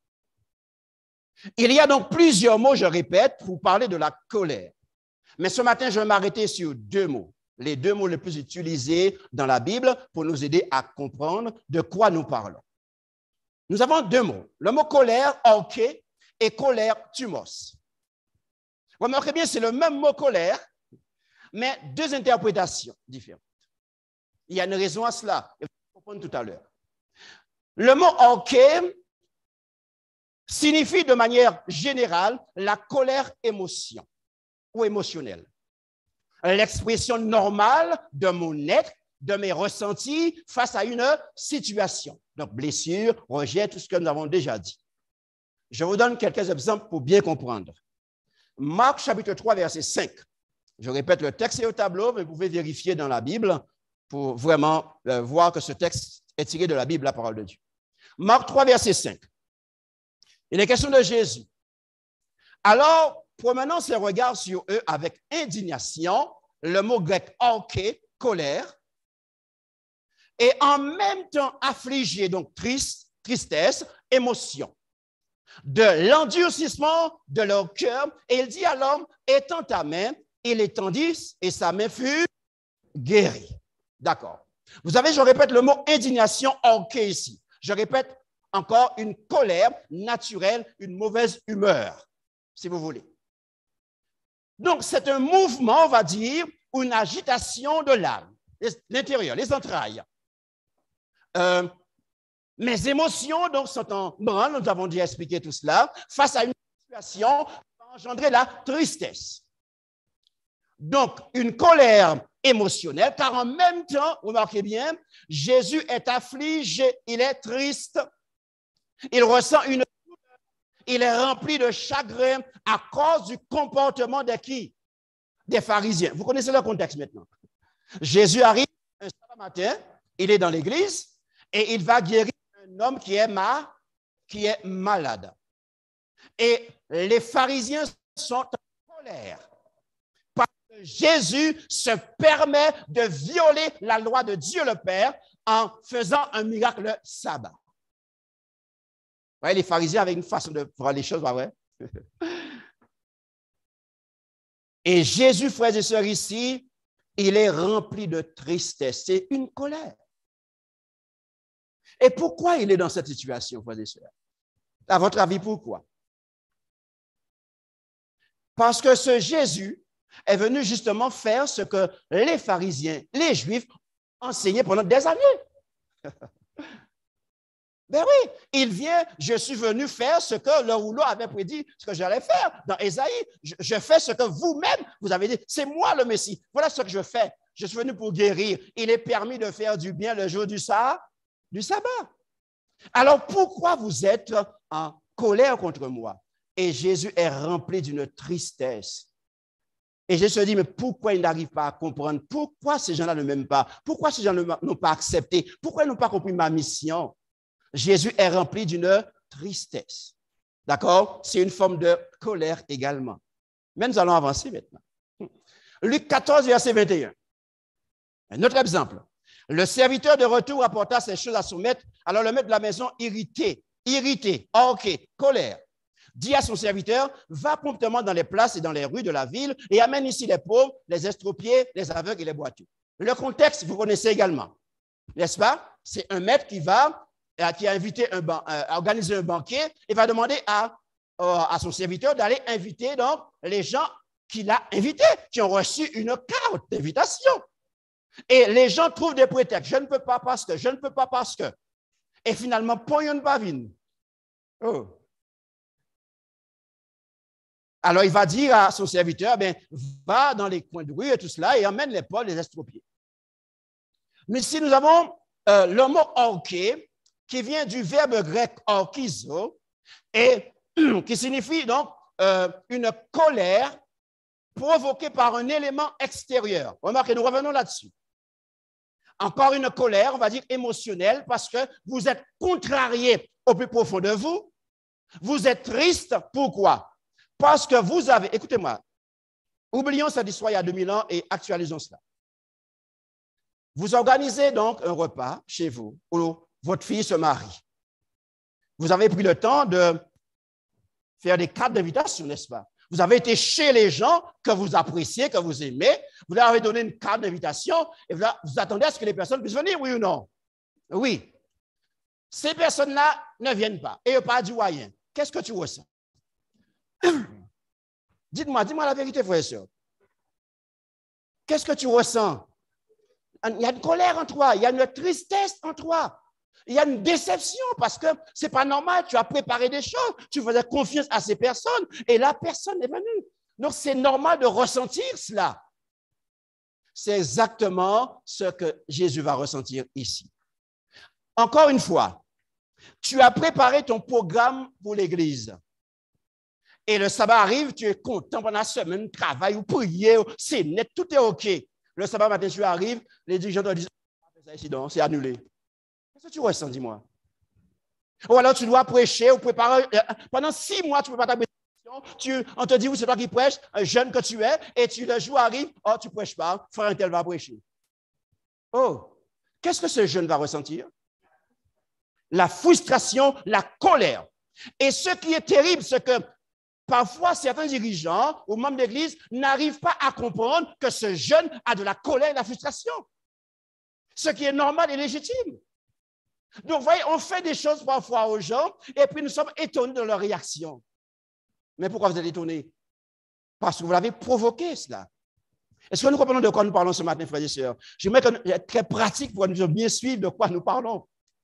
Il y a donc plusieurs mots, je répète, pour parler de la colère. Mais ce matin, je vais m'arrêter sur deux mots, les deux mots les plus utilisés dans la Bible pour nous aider à comprendre de quoi nous parlons. Nous avons deux mots, le mot colère, orké, et colère, thumos. Remarquez bien, c'est le même mot colère, mais deux interprétations différentes. Il y a une raison à cela, et vous allez comprendre tout à l'heure. Le mot orké signifie de manière générale la colère émotion ou émotionnelle. L'expression normale de mon être, de mes ressentis face à une situation. Donc, blessure, rejet, tout ce que nous avons déjà dit. Je vous donne quelques exemples pour bien comprendre. Marc chapitre trois, verset cinq. Je répète, le texte est au tableau, mais vous pouvez vérifier dans la Bible pour vraiment euh, voir que ce texte est tiré de la Bible, la parole de Dieu. Marc trois, verset cinq. Il est question de Jésus. Alors, promenant ses regards sur eux avec indignation, le mot grec orké, colère, et en même temps affligés, donc triste, tristesse, émotion, de l'endurcissement de leur cœur. Et il dit à l'homme, étends ta main, il étendit et sa main fut guérie. D'accord. Vous savez, je répète le mot indignation orché ici. Je répète encore une colère naturelle, une mauvaise humeur, si vous voulez. Donc, c'est un mouvement, on va dire, ou une agitation de l'âme, l'intérieur, les entrailles. Euh, mes émotions, donc, sont en branle, nous avons déjà expliqué tout cela, face à une situation qui va engendrer la tristesse. Donc, une colère émotionnelle, car en même temps, remarquez bien, Jésus est affligé, il est triste, il ressent une douleur, il est rempli de chagrin à cause du comportement de qui? Des pharisiens. Vous connaissez le contexte maintenant. Jésus arrive un samedi matin, il est dans l'église et il va guérir un homme qui est, ma, qui est malade. Et les pharisiens sont en colère. Jésus se permet de violer la loi de Dieu le Père en faisant un miracle le sabbat. Vous voyez, les pharisiens avaient une façon de voir les choses, pas vrai? Et Jésus, frères et sœurs, ici, il est rempli de tristesse. C'est une colère. Et pourquoi il est dans cette situation, frères et sœurs? À votre avis, pourquoi? Parce que ce Jésus est venu justement faire ce que les pharisiens, les Juifs, enseignaient pendant des années. Ben oui, il vient, je suis venu faire ce que le rouleau avait prédit, ce que j'allais faire dans Ésaïe. Je, je fais ce que vous-même, vous avez dit, c'est moi le Messie. Voilà ce que je fais. Je suis venu pour guérir. Il est permis de faire du bien le jour du sabbat. Du sabbat. Alors pourquoi vous êtes en colère contre moi? Et Jésus est rempli d'une tristesse. Et Jésus se dit, mais pourquoi ils n'arrivent pas à comprendre? Pourquoi ces gens-là ne m'aiment pas? Pourquoi ces gens n'ont pas accepté? Pourquoi ils n'ont pas compris ma mission? Jésus est rempli d'une tristesse. D'accord? C'est une forme de colère également. Mais nous allons avancer maintenant. Luc quatorze, verset vingt et un. Un autre exemple. Le serviteur de retour apporta ces choses à son maître. Alors le maître de la maison, irrité, irrité, ok, colère, dit à son serviteur, va promptement dans les places et dans les rues de la ville et amène ici les pauvres, les estropiés, les aveugles et les boiteux. Le contexte, vous connaissez également, n'est-ce pas? C'est un maître qui va, qui a invité un, euh, organisé un banquet et va demander à, euh, à son serviteur d'aller inviter donc les gens qu'il a invités, qui ont reçu une carte d'invitation. Et les gens trouvent des prétextes. Je ne peux pas parce que, je ne peux pas parce que. Et finalement, poyon bavine. Oh. Alors, il va dire à son serviteur, ben, va dans les coins de rue et tout cela et emmène les pauvres, les estropiés. Mais si nous avons euh, le mot orké, qui vient du verbe grec orkizo, et qui signifie donc euh, une colère provoquée par un élément extérieur. Remarquez, nous revenons là-dessus. Encore une colère, on va dire émotionnelle, parce que vous êtes contrarié au plus profond de vous. Vous êtes triste. Pourquoi? Parce que vous avez, écoutez-moi, oublions cette histoire il y a deux mille ans et actualisons cela. Vous organisez donc un repas chez vous où votre fille se marie. Vous avez pris le temps de faire des cartes d'invitation, n'est-ce pas? Vous avez été chez les gens que vous appréciez, que vous aimez. Vous leur avez donné une carte d'invitation et vous, vous attendez à ce que les personnes puissent venir, oui ou non? Oui. Ces personnes-là ne viennent pas et n'ont pas dit rien. Qu'est-ce que tu ressens? Dites-moi, dis-moi la vérité, frère et soeur. Qu'est-ce que tu ressens? Il y a une colère en toi, il y a une tristesse en toi. Il y a une déception parce que ce n'est pas normal, tu as préparé des choses, tu faisais confiance à ces personnes et la personne est venue. Donc, c'est normal de ressentir cela. C'est exactement ce que Jésus va ressentir ici. Encore une fois, tu as préparé ton programme pour l'Église. Et le sabbat arrive, tu es content pendant la semaine, travail ou prier, c'est net, tout est OK. Le sabbat matin, tu arrives, les dirigeants te disent, c'est annulé. Qu'est-ce que tu ressens, dis-moi? Ou alors tu dois prêcher ou préparer. Pendant six mois, tu ne peux pas ta prédication. On te dit, oui, c'est toi qui prêches, un jeune que tu es, et tu, le jour arrive, oh, tu ne prêches pas, frère tel va prêcher. Oh, qu'est-ce que ce jeune va ressentir? La frustration, la colère. Et ce qui est terrible, c'est que parfois, certains dirigeants ou membres d'Église n'arrivent pas à comprendre que ce jeune a de la colère et de la frustration. Ce qui est normal et légitime. Donc, vous voyez, on fait des choses parfois aux gens et puis nous sommes étonnés de leur réaction. Mais pourquoi vous êtes étonnés? Parce que vous l'avez provoqué, cela. Est-ce que nous comprenons de quoi nous parlons ce matin, frères et sœurs? J'aimerais être très pratique pour nous bien suivre de quoi nous parlons.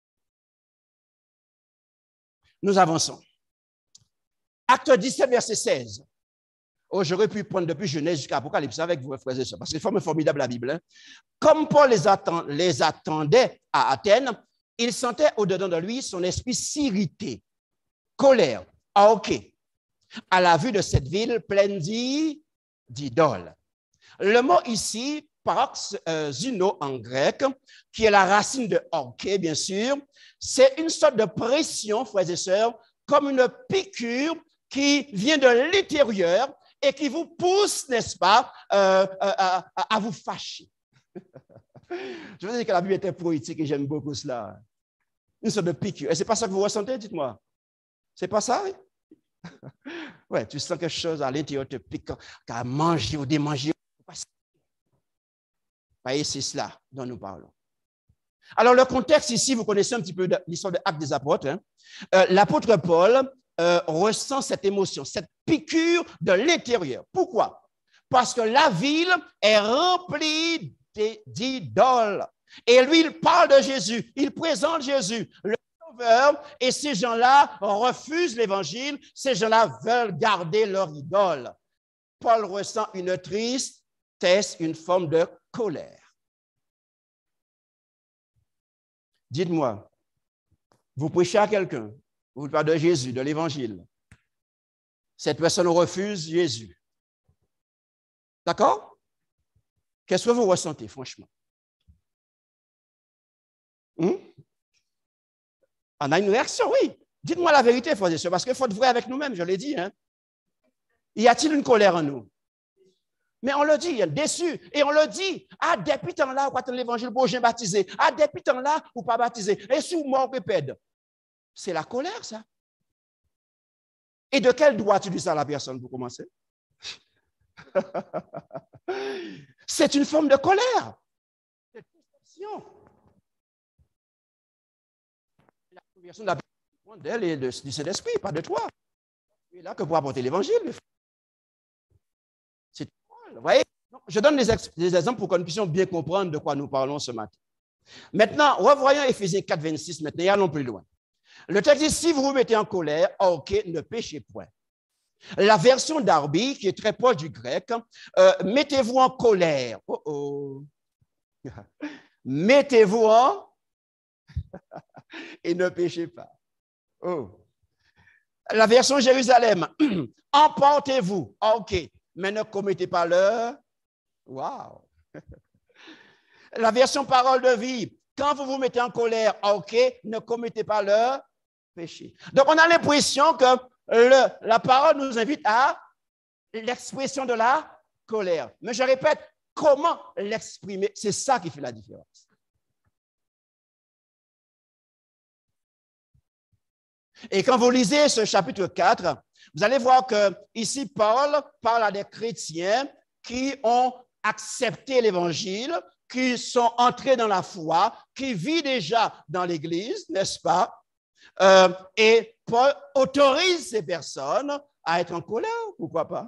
Nous avançons. Acte dix-sept, verset seize. Oh, j'aurais pu prendre depuis Genèse jusqu'à Apocalypse avec vous, frères et sœurs, parce que c'est formidable la Bible. Hein? Comme Paul les, attend, les attendait à Athènes, il sentait au-dedans de lui son esprit s'irriter, colère, ah, ok, à la vue de cette ville pleine d'idoles. Le mot ici, paroxuno en grec, qui est la racine de orké, bien sûr, c'est une sorte de pression, frères et sœurs, comme une piqûre qui vient de l'intérieur et qui vous pousse, n'est-ce pas, euh, à, à, à vous fâcher. Je veux dire que la Bible était poétique et j'aime beaucoup cela. Une sorte de piqûre. Et ce n'est pas ça que vous ressentez, dites-moi. C'est pas ça? Oui, tu sens quelque chose à l'intérieur te pique, qu'à manger ou démanger. Vous voyez, c'est cela dont nous parlons. Alors, le contexte ici, vous connaissez un petit peu l'histoire de l'Acte des Apôtres. Hein? Euh, L'apôtre Paul euh, ressent cette émotion, cette piqûre de l'intérieur. Pourquoi? Parce que la ville est remplie d'idoles. Et lui, il parle de Jésus, il présente Jésus, le Sauveur, et ces gens-là refusent l'Évangile, ces gens-là veulent garder leur idole. Paul ressent une tristesse, une forme de colère. Dites-moi, vous prêchez à quelqu'un, vous parlez de Jésus, de l'Évangile. Cette personne refuse Jésus. D'accord? Qu'est-ce que vous ressentez, franchement? Hum? On a une réaction, oui. Dites-moi la vérité, frères et sœurs, parce qu'il faut être vrai avec nous-mêmes, je l'ai dit. Hein? Y a-t-il une colère en nous? Mais on le dit, il est déçu. Et on le dit, ah, depuis temps-là, vous attendez l'évangile pour j'ai baptisé. Ah, depuis temps-là, vous pas baptisé. Et si vous mort, pède. C'est la colère, ça. Et de quel droit tu dis ça à la personne pour commencer? C'est une forme de colère. C'est une frustration. La conversion d'elle et du Saint-Esprit, pas de toi. Tu es là que pour apporter l'évangile. C'est Vous voyez? Je donne des, des exemples pour que nous puissions bien comprendre de quoi nous parlons ce matin. Maintenant, revoyons Éphésiens quatre, vingt-six, maintenant, et allons plus loin. Le texte dit, si vous vous mettez en colère, ok, ne péchez point. La version d'Arby, qui est très proche du grec, euh, mettez-vous en colère. Oh oh. Mettez-vous en et ne péchez pas. Oh. La version Jérusalem, emportez-vous. Ok. Mais ne commettez pas le... Wow! La version parole de vie, quand vous vous mettez en colère, ok, ne commettez pas le péché. Donc, on a l'impression que le, la parole nous invite à l'expression de la colère. Mais je répète, comment l'exprimer? C'est ça qui fait la différence. Et quand vous lisez ce chapitre quatre, vous allez voir que ici, Paul parle à des chrétiens qui ont accepté l'Évangile, qui sont entrés dans la foi, qui vivent déjà dans l'Église, n'est-ce pas? Euh, et Paul autorise ces personnes à être en colère, pourquoi pas?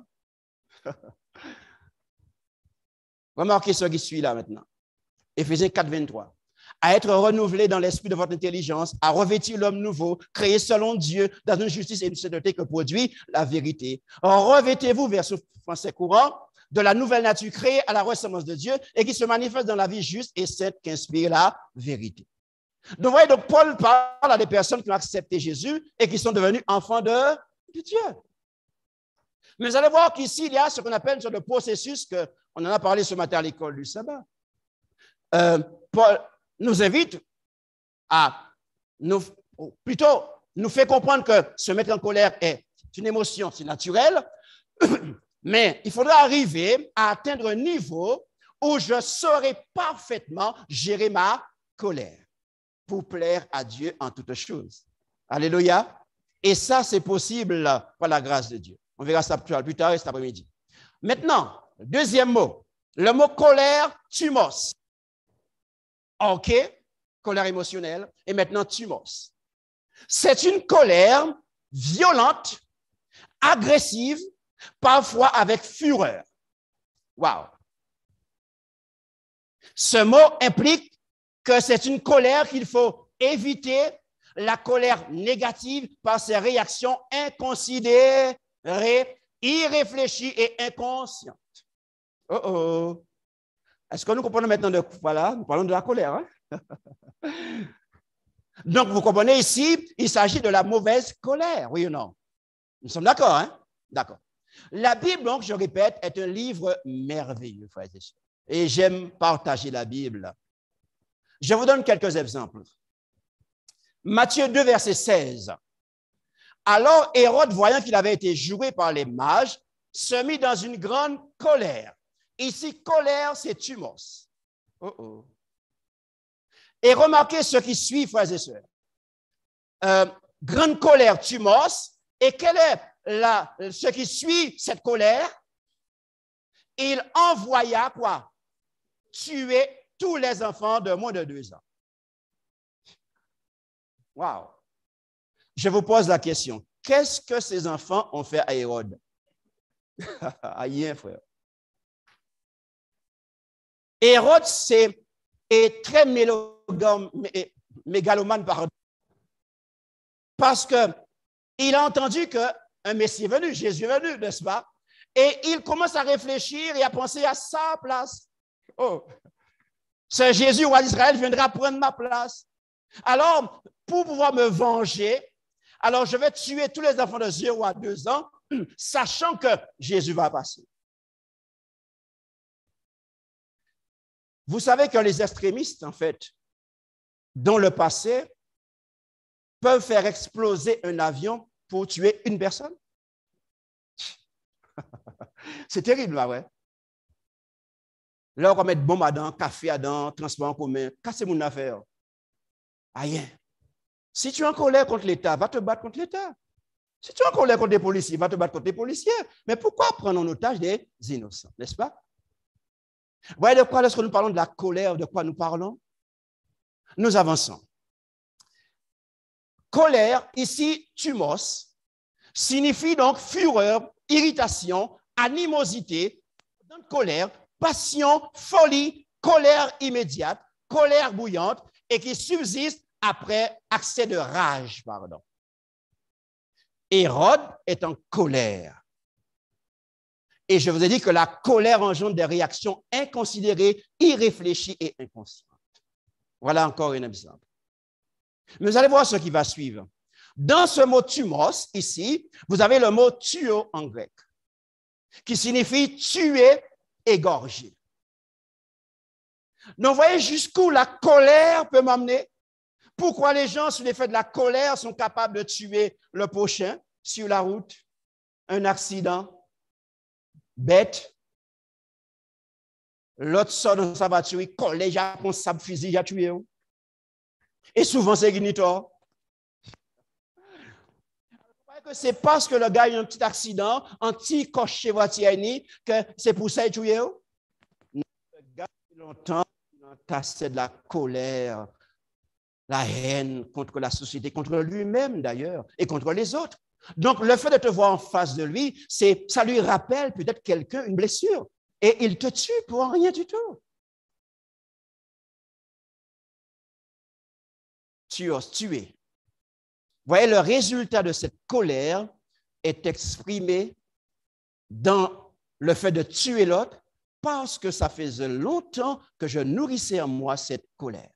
Remarquez ce qui suit là maintenant. Éphésiens quatre, vingt-trois. À être renouvelé dans l'esprit de votre intelligence, à revêtir l'homme nouveau, créé selon Dieu, dans une justice et une sainteté que produit la vérité. Revêtez-vous, verset français courant, de la nouvelle nature créée à la ressemblance de Dieu et qui se manifeste dans la vie juste et sainte qu'inspire la vérité. Donc, vous voyez, donc Paul parle à des personnes qui ont accepté Jésus et qui sont devenues enfants de, de Dieu. Mais vous allez voir qu'ici, il y a ce qu'on appelle une sorte de processus, que, on en a parlé ce matin à l'école du sabbat. Euh, Paul nous invite à, nous, plutôt, nous fait comprendre que se mettre en colère est une émotion, c'est naturel, mais il faudra arriver à atteindre un niveau où je saurai parfaitement gérer ma colère pour plaire à Dieu en toutes choses. Alléluia. Et ça, c'est possible par la grâce de Dieu. On verra ça plus tard cet après-midi. Maintenant, deuxième mot. Le mot colère, thumos. OK, colère émotionnelle. Et maintenant, thumos. C'est une colère violente, agressive, parfois avec fureur. Wow. Ce mot implique que c'est une colère qu'il faut éviter, la colère négative par ses réactions inconsidérées, irréfléchies et inconscientes. Oh oh. Est-ce que nous comprenons maintenant de quoi là? Nous parlons de la colère. Hein? Donc, vous comprenez ici, il s'agit de la mauvaise colère, oui ou non? Nous sommes d'accord, hein? D'accord. La Bible, donc, je répète, est un livre merveilleux, frères et sœurs. Et j'aime partager la Bible. Je vous donne quelques exemples. Matthieu deux, verset seize. Alors, Hérode, voyant qu'il avait été joué par les mages, se mit dans une grande colère. Ici, colère, c'est thumos. Oh oh. Et remarquez ce qui suit, frères et sœurs. Euh, grande colère, thumos. Et quel est la, ce qui suit cette colère? Il envoya quoi? Tuer tous les enfants de moins de deux ans. Wow. Je vous pose la question. Qu'est-ce que ces enfants ont fait à Hérode? Rien, frère. Hérode c'est, est très mélogame, mégalomane, pardon, parce qu'il a entendu qu'un Messie est venu, Jésus est venu, n'est-ce pas? Et il commence à réfléchir et à penser à sa place. Oh, ce Jésus, roi d'Israël, viendra prendre ma place. Alors, pour pouvoir me venger, alors je vais tuer tous les enfants de zéro à deux ans, sachant que Jésus va passer. Vous savez que les extrémistes, en fait, dans le passé, peuvent faire exploser un avion pour tuer une personne. C'est terrible, là, ouais. Là, on va mettre bombe à dents, café à dents, transport en commun. Qu'est-ce que c'est mon affaire? Rien. Si tu es en colère contre l'État, va te battre contre l'État. Si tu es en colère contre les policiers, va te battre contre les policiers. Mais pourquoi prendre en otage des innocents, n'est-ce pas? Vous voyez de quoi, lorsque nous parlons de la colère, de quoi nous parlons? Nous avançons. Colère, ici, thumos, signifie donc fureur, irritation, animosité, colère, passion, folie, colère immédiate, colère bouillante et qui subsiste après accès de rage, pardon. Hérode est en colère. Et je vous ai dit que la colère engendre des réactions inconsidérées, irréfléchies et inconscientes. Voilà encore un exemple. Mais vous allez voir ce qui va suivre. Dans ce mot thumos, ici, vous avez le mot tuo en grec, qui signifie tuer, égorger. Donc, vous voyez jusqu'où la colère peut m'amener. Pourquoi les gens, sous l'effet de la colère, sont capables de tuer le prochain sur la route, un accident bête. L'autre sort de sa voiture, il colle les gens, prend sa fusil, il a tué. Et souvent, c'est Ignitor. C'est parce que le gars a eu un petit accident, un petit coche chez voiture, que c'est pour ça qu'il a tué. Le gars, longtemps, il a entassé de la colère, la haine contre la société, contre lui-même d'ailleurs, et contre les autres. Donc, le fait de te voir en face de lui, c'est, ça lui rappelle peut-être quelqu'un, une blessure, et il te tue pour rien du tout. Tuos, tuer. Vous voyez, le résultat de cette colère est exprimé dans le fait de tuer l'autre parce que ça faisait longtemps que je nourrissais en moi cette colère.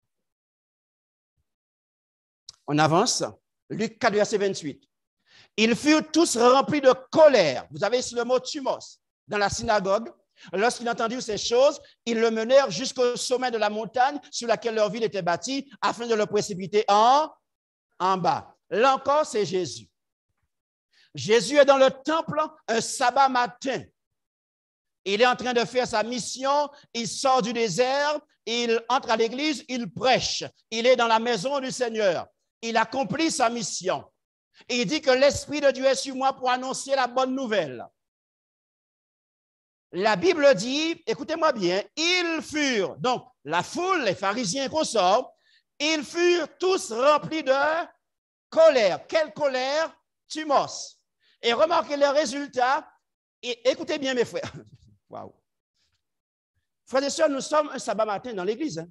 On avance. Luc quatre, verset vingt-huit. Ils furent tous remplis de colère. Vous avez ici le mot thumos dans la synagogue. Lorsqu'ils entendirent ces choses, ils le menèrent jusqu'au sommet de la montagne sur laquelle leur ville était bâtie afin de le précipiter en, en bas. Là encore, c'est Jésus. Jésus est dans le temple un sabbat matin. Il est en train de faire sa mission. Il sort du désert il entre à l'église, il prêche. Il est dans la maison du Seigneur. Il accomplit sa mission. Et il dit que l'Esprit de Dieu est sur moi pour annoncer la bonne nouvelle. La Bible dit, écoutez-moi bien, ils furent, donc la foule, les pharisiens qu'on sort, ils furent tous remplis de colère. Quelle colère? Thumos. Et remarquez le résultat. Et écoutez bien mes frères. Waouh. Frères et sœurs, nous sommes un sabbat matin dans l'église.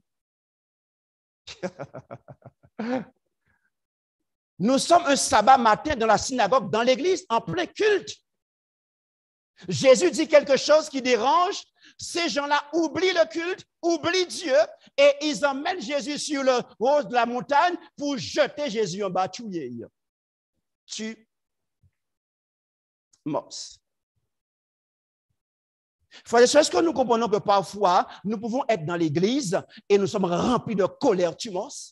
Hein? Nous sommes un sabbat matin dans la synagogue, dans l'église, en plein culte. Jésus dit quelque chose qui dérange. Ces gens-là oublient le culte, oublient Dieu, et ils emmènent Jésus sur le haut de la montagne pour jeter Jésus en bas, tuer. Tu mos. Frères et sœurs, est-ce que nous comprenons que parfois, nous pouvons être dans l'église et nous sommes remplis de colère, thumos?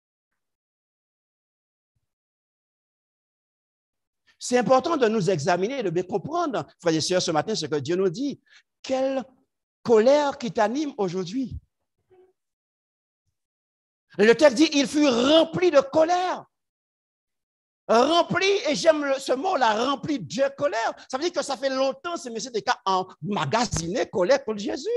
C'est important de nous examiner, de bien comprendre, frères et sœurs, ce matin, ce que Dieu nous dit. Quelle colère qui t'anime aujourd'hui? Le texte dit, il fut rempli de colère. Rempli, et j'aime ce mot-là, rempli de colère. Ça veut dire que ça fait longtemps, ces messieurs des cas emmagasinés colère contre Jésus.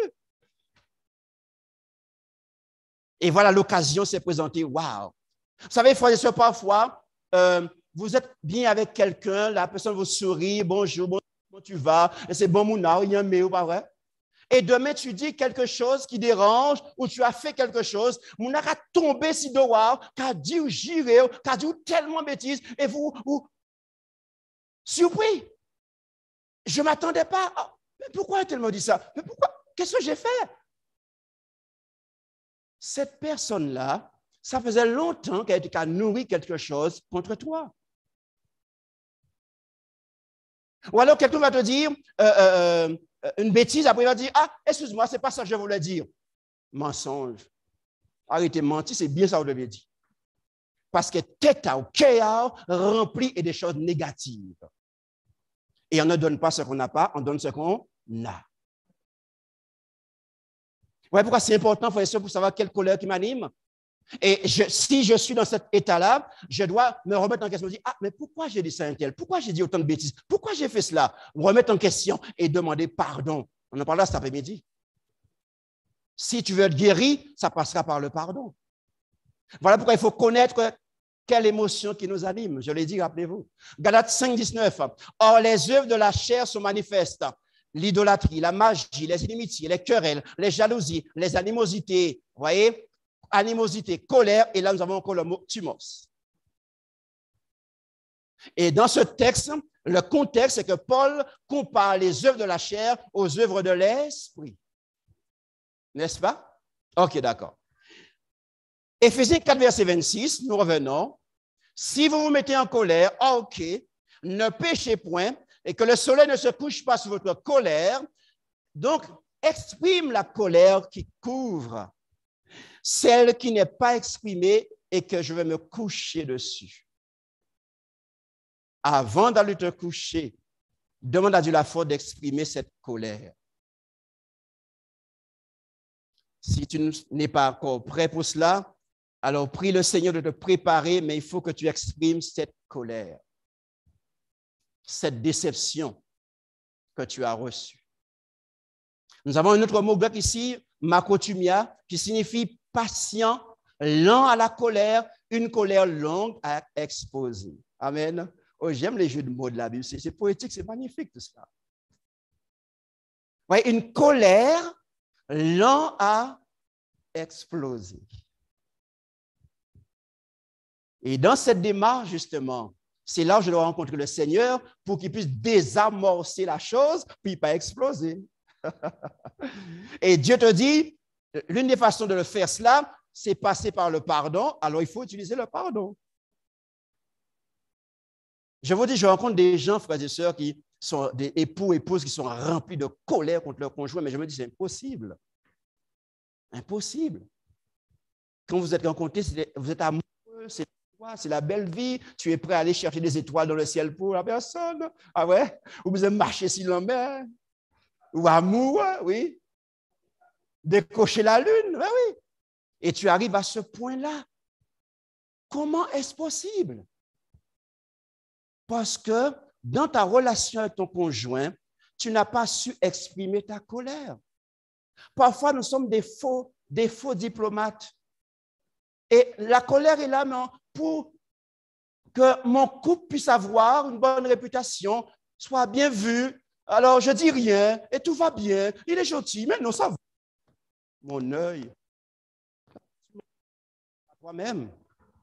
Et voilà, l'occasion s'est présentée. Waouh! Vous savez, frères et sœurs, parfois, euh, vous êtes bien avec quelqu'un, la personne vous sourit, bonjour, bonjour, comment tu vas? Et c'est bon, mouna, il y a un mais ou pas vrai? Et demain, tu dis quelque chose qui dérange ou tu as fait quelque chose, mon a tombé si dehors, qu'a dit ou giré, qu'a dit ou tellement bêtise, et vous, vous surpris. Je ne m'attendais pas. Oh, mais pourquoi elle me dit ça? Mais pourquoi? Qu'est-ce que j'ai fait? Cette personne-là, ça faisait longtemps qu'elle a nourri quelque chose contre toi. Ou alors quelqu'un va te dire, euh, euh, une bêtise, après il va dire, ah, excuse-moi, ce n'est pas ça que je voulais dire. Mensonge. Arrêtez de mentir, c'est bien ça que vous devez dire. Parce que tête au cœur rempli et des choses négatives. Et on ne donne pas ce qu'on n'a pas, on donne ce qu'on a. Ouais, pourquoi c'est important, frère et sœur, pour savoir quelle colère qui m'anime? Et je, si je suis dans cet état-là, je dois me remettre en question, me dire, ah, mais pourquoi j'ai dit ça un tel? Pourquoi j'ai dit autant de bêtises? Pourquoi j'ai fait cela? Me remettre en question et demander pardon. On en parlera cet après-midi. Si tu veux être guéri, ça passera par le pardon. Voilà pourquoi il faut connaître quelle émotion qui nous anime. Je l'ai dit, rappelez-vous. Galates cinq, dix-neuf. Or, les œuvres de la chair sont manifestes. L'idolâtrie, la magie, les inimitiés, les querelles, les jalousies, les animosités. Vous voyez? Animosité, colère, et là nous avons encore le mot thumos. Et dans ce texte, le contexte, c'est que Paul compare les œuvres de la chair aux œuvres de l'esprit. N'est-ce pas? Ok, d'accord. Éphésiens quatre, verset vingt-six, nous revenons. Si vous vous mettez en colère, ok, ne péchez point, et que le soleil ne se couche pas sur votre colère. Donc, exprime la colère qui couvre celle qui n'est pas exprimée et que je vais me coucher dessus. Avant d'aller te coucher, demande à Dieu la force d'exprimer cette colère. Si tu n'es pas encore prêt pour cela, alors prie le Seigneur de te préparer, mais il faut que tu exprimes cette colère, cette déception que tu as reçue. Nous avons un autre mot grec ici, makotumia, qui signifie patient, lent à la colère, une colère longue à exposer. Amen. Oh, j'aime les jeux de mots de la Bible. C'est poétique, c'est magnifique tout ça. Ouais, une colère lent à exploser. Et dans cette démarche, justement, c'est là où je dois rencontrer le Seigneur pour qu'il puisse désamorcer la chose, puis pas exploser. Et Dieu te dit, l'une des façons de le faire cela, c'est passer par le pardon. Alors, il faut utiliser le pardon. Je vous dis, je rencontre des gens, frères et sœurs, qui sont des époux, épouses, qui sont remplis de colère contre leur conjoint, mais je me dis, c'est impossible. Impossible. Quand vous êtes rencontrés, vous êtes amoureux, c'est toi, c'est la belle vie, tu es prêt à aller chercher des étoiles dans le ciel pour la personne. Ah ouais? Ou vous avez marché sur la mer. Ou amour, oui. décocher la lune. Ben oui. Et tu arrives à ce point-là. Comment est-ce possible? Parce que dans ta relation avec ton conjoint, tu n'as pas su exprimer ta colère. Parfois, nous sommes des faux, des faux diplomates. Et la colère est là non, pour que mon couple puisse avoir une bonne réputation, soit bien vu. Alors, je dis rien et tout va bien. Il est gentil, mais non, ça va. Mon œil. À toi-même.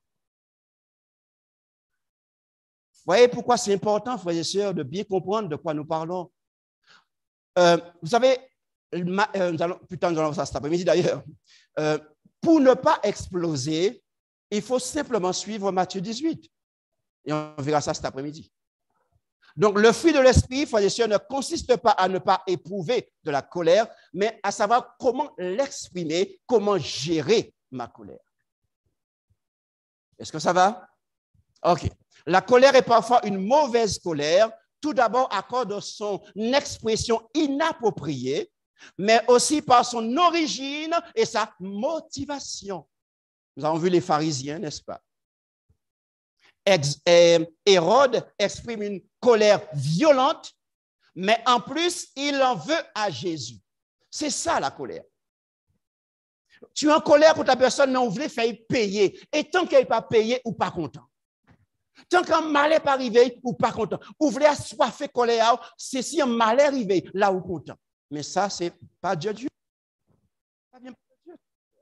Voyez pourquoi c'est important, frères et sœurs, de bien comprendre de quoi nous parlons. Euh, vous savez, euh, nous allons, putain, nous allons voir ça cet après-midi d'ailleurs. Euh, pour ne pas exploser, il faut simplement suivre Matthieu dix-huit. Et on verra ça cet après-midi. Donc, le fruit de l'esprit, frères et sœurs, ne consiste pas à ne pas éprouver de la colère, mais à savoir comment l'exprimer, comment gérer ma colère. Est-ce que ça va? OK. La colère est parfois une mauvaise colère, tout d'abord à cause de son expression inappropriée, mais aussi par son origine et sa motivation. Nous avons vu les pharisiens, n'est-ce pas? Ex- euh, Hérode exprime une colère violente, mais en plus, il en veut à Jésus. C'est ça la colère. Tu es en colère contre la personne, mais on voulait faire payer. Et tant qu'elle n'est pas payée ou pas content. Tant qu'un mal n'est pas arrivé ou pas content. Ou voulez assoiffer colère, c'est si un mal est arrivé, là ou content. Mais ça, c'est pas Dieu Dieu. Ça vient pas de Dieu.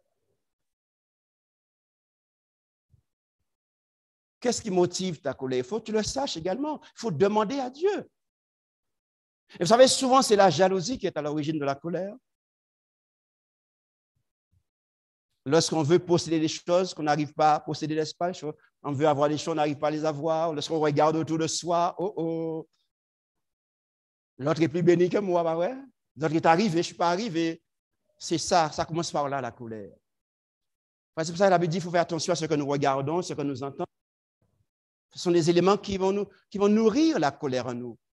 Qu'est-ce qui motive ta colère? Il faut que tu le saches également. Il faut demander à Dieu. Et vous savez, souvent, c'est la jalousie qui est à l'origine de la colère. Lorsqu'on veut posséder des choses qu'on n'arrive pas à posséder, n'est-ce pas? On veut avoir des choses, on n'arrive pas à les avoir. Lorsqu'on regarde autour de soi, oh oh, l'autre est plus béni que moi, bah ouais. L'autre est arrivé, je ne suis pas arrivé. C'est ça, ça commence par là, la colère. C'est pour ça que la Bible dit qu'il faut faire attention à ce que nous regardons, ce que nous entendons. Ce sont des éléments qui vont, nous, qui vont nourrir la colère en nous.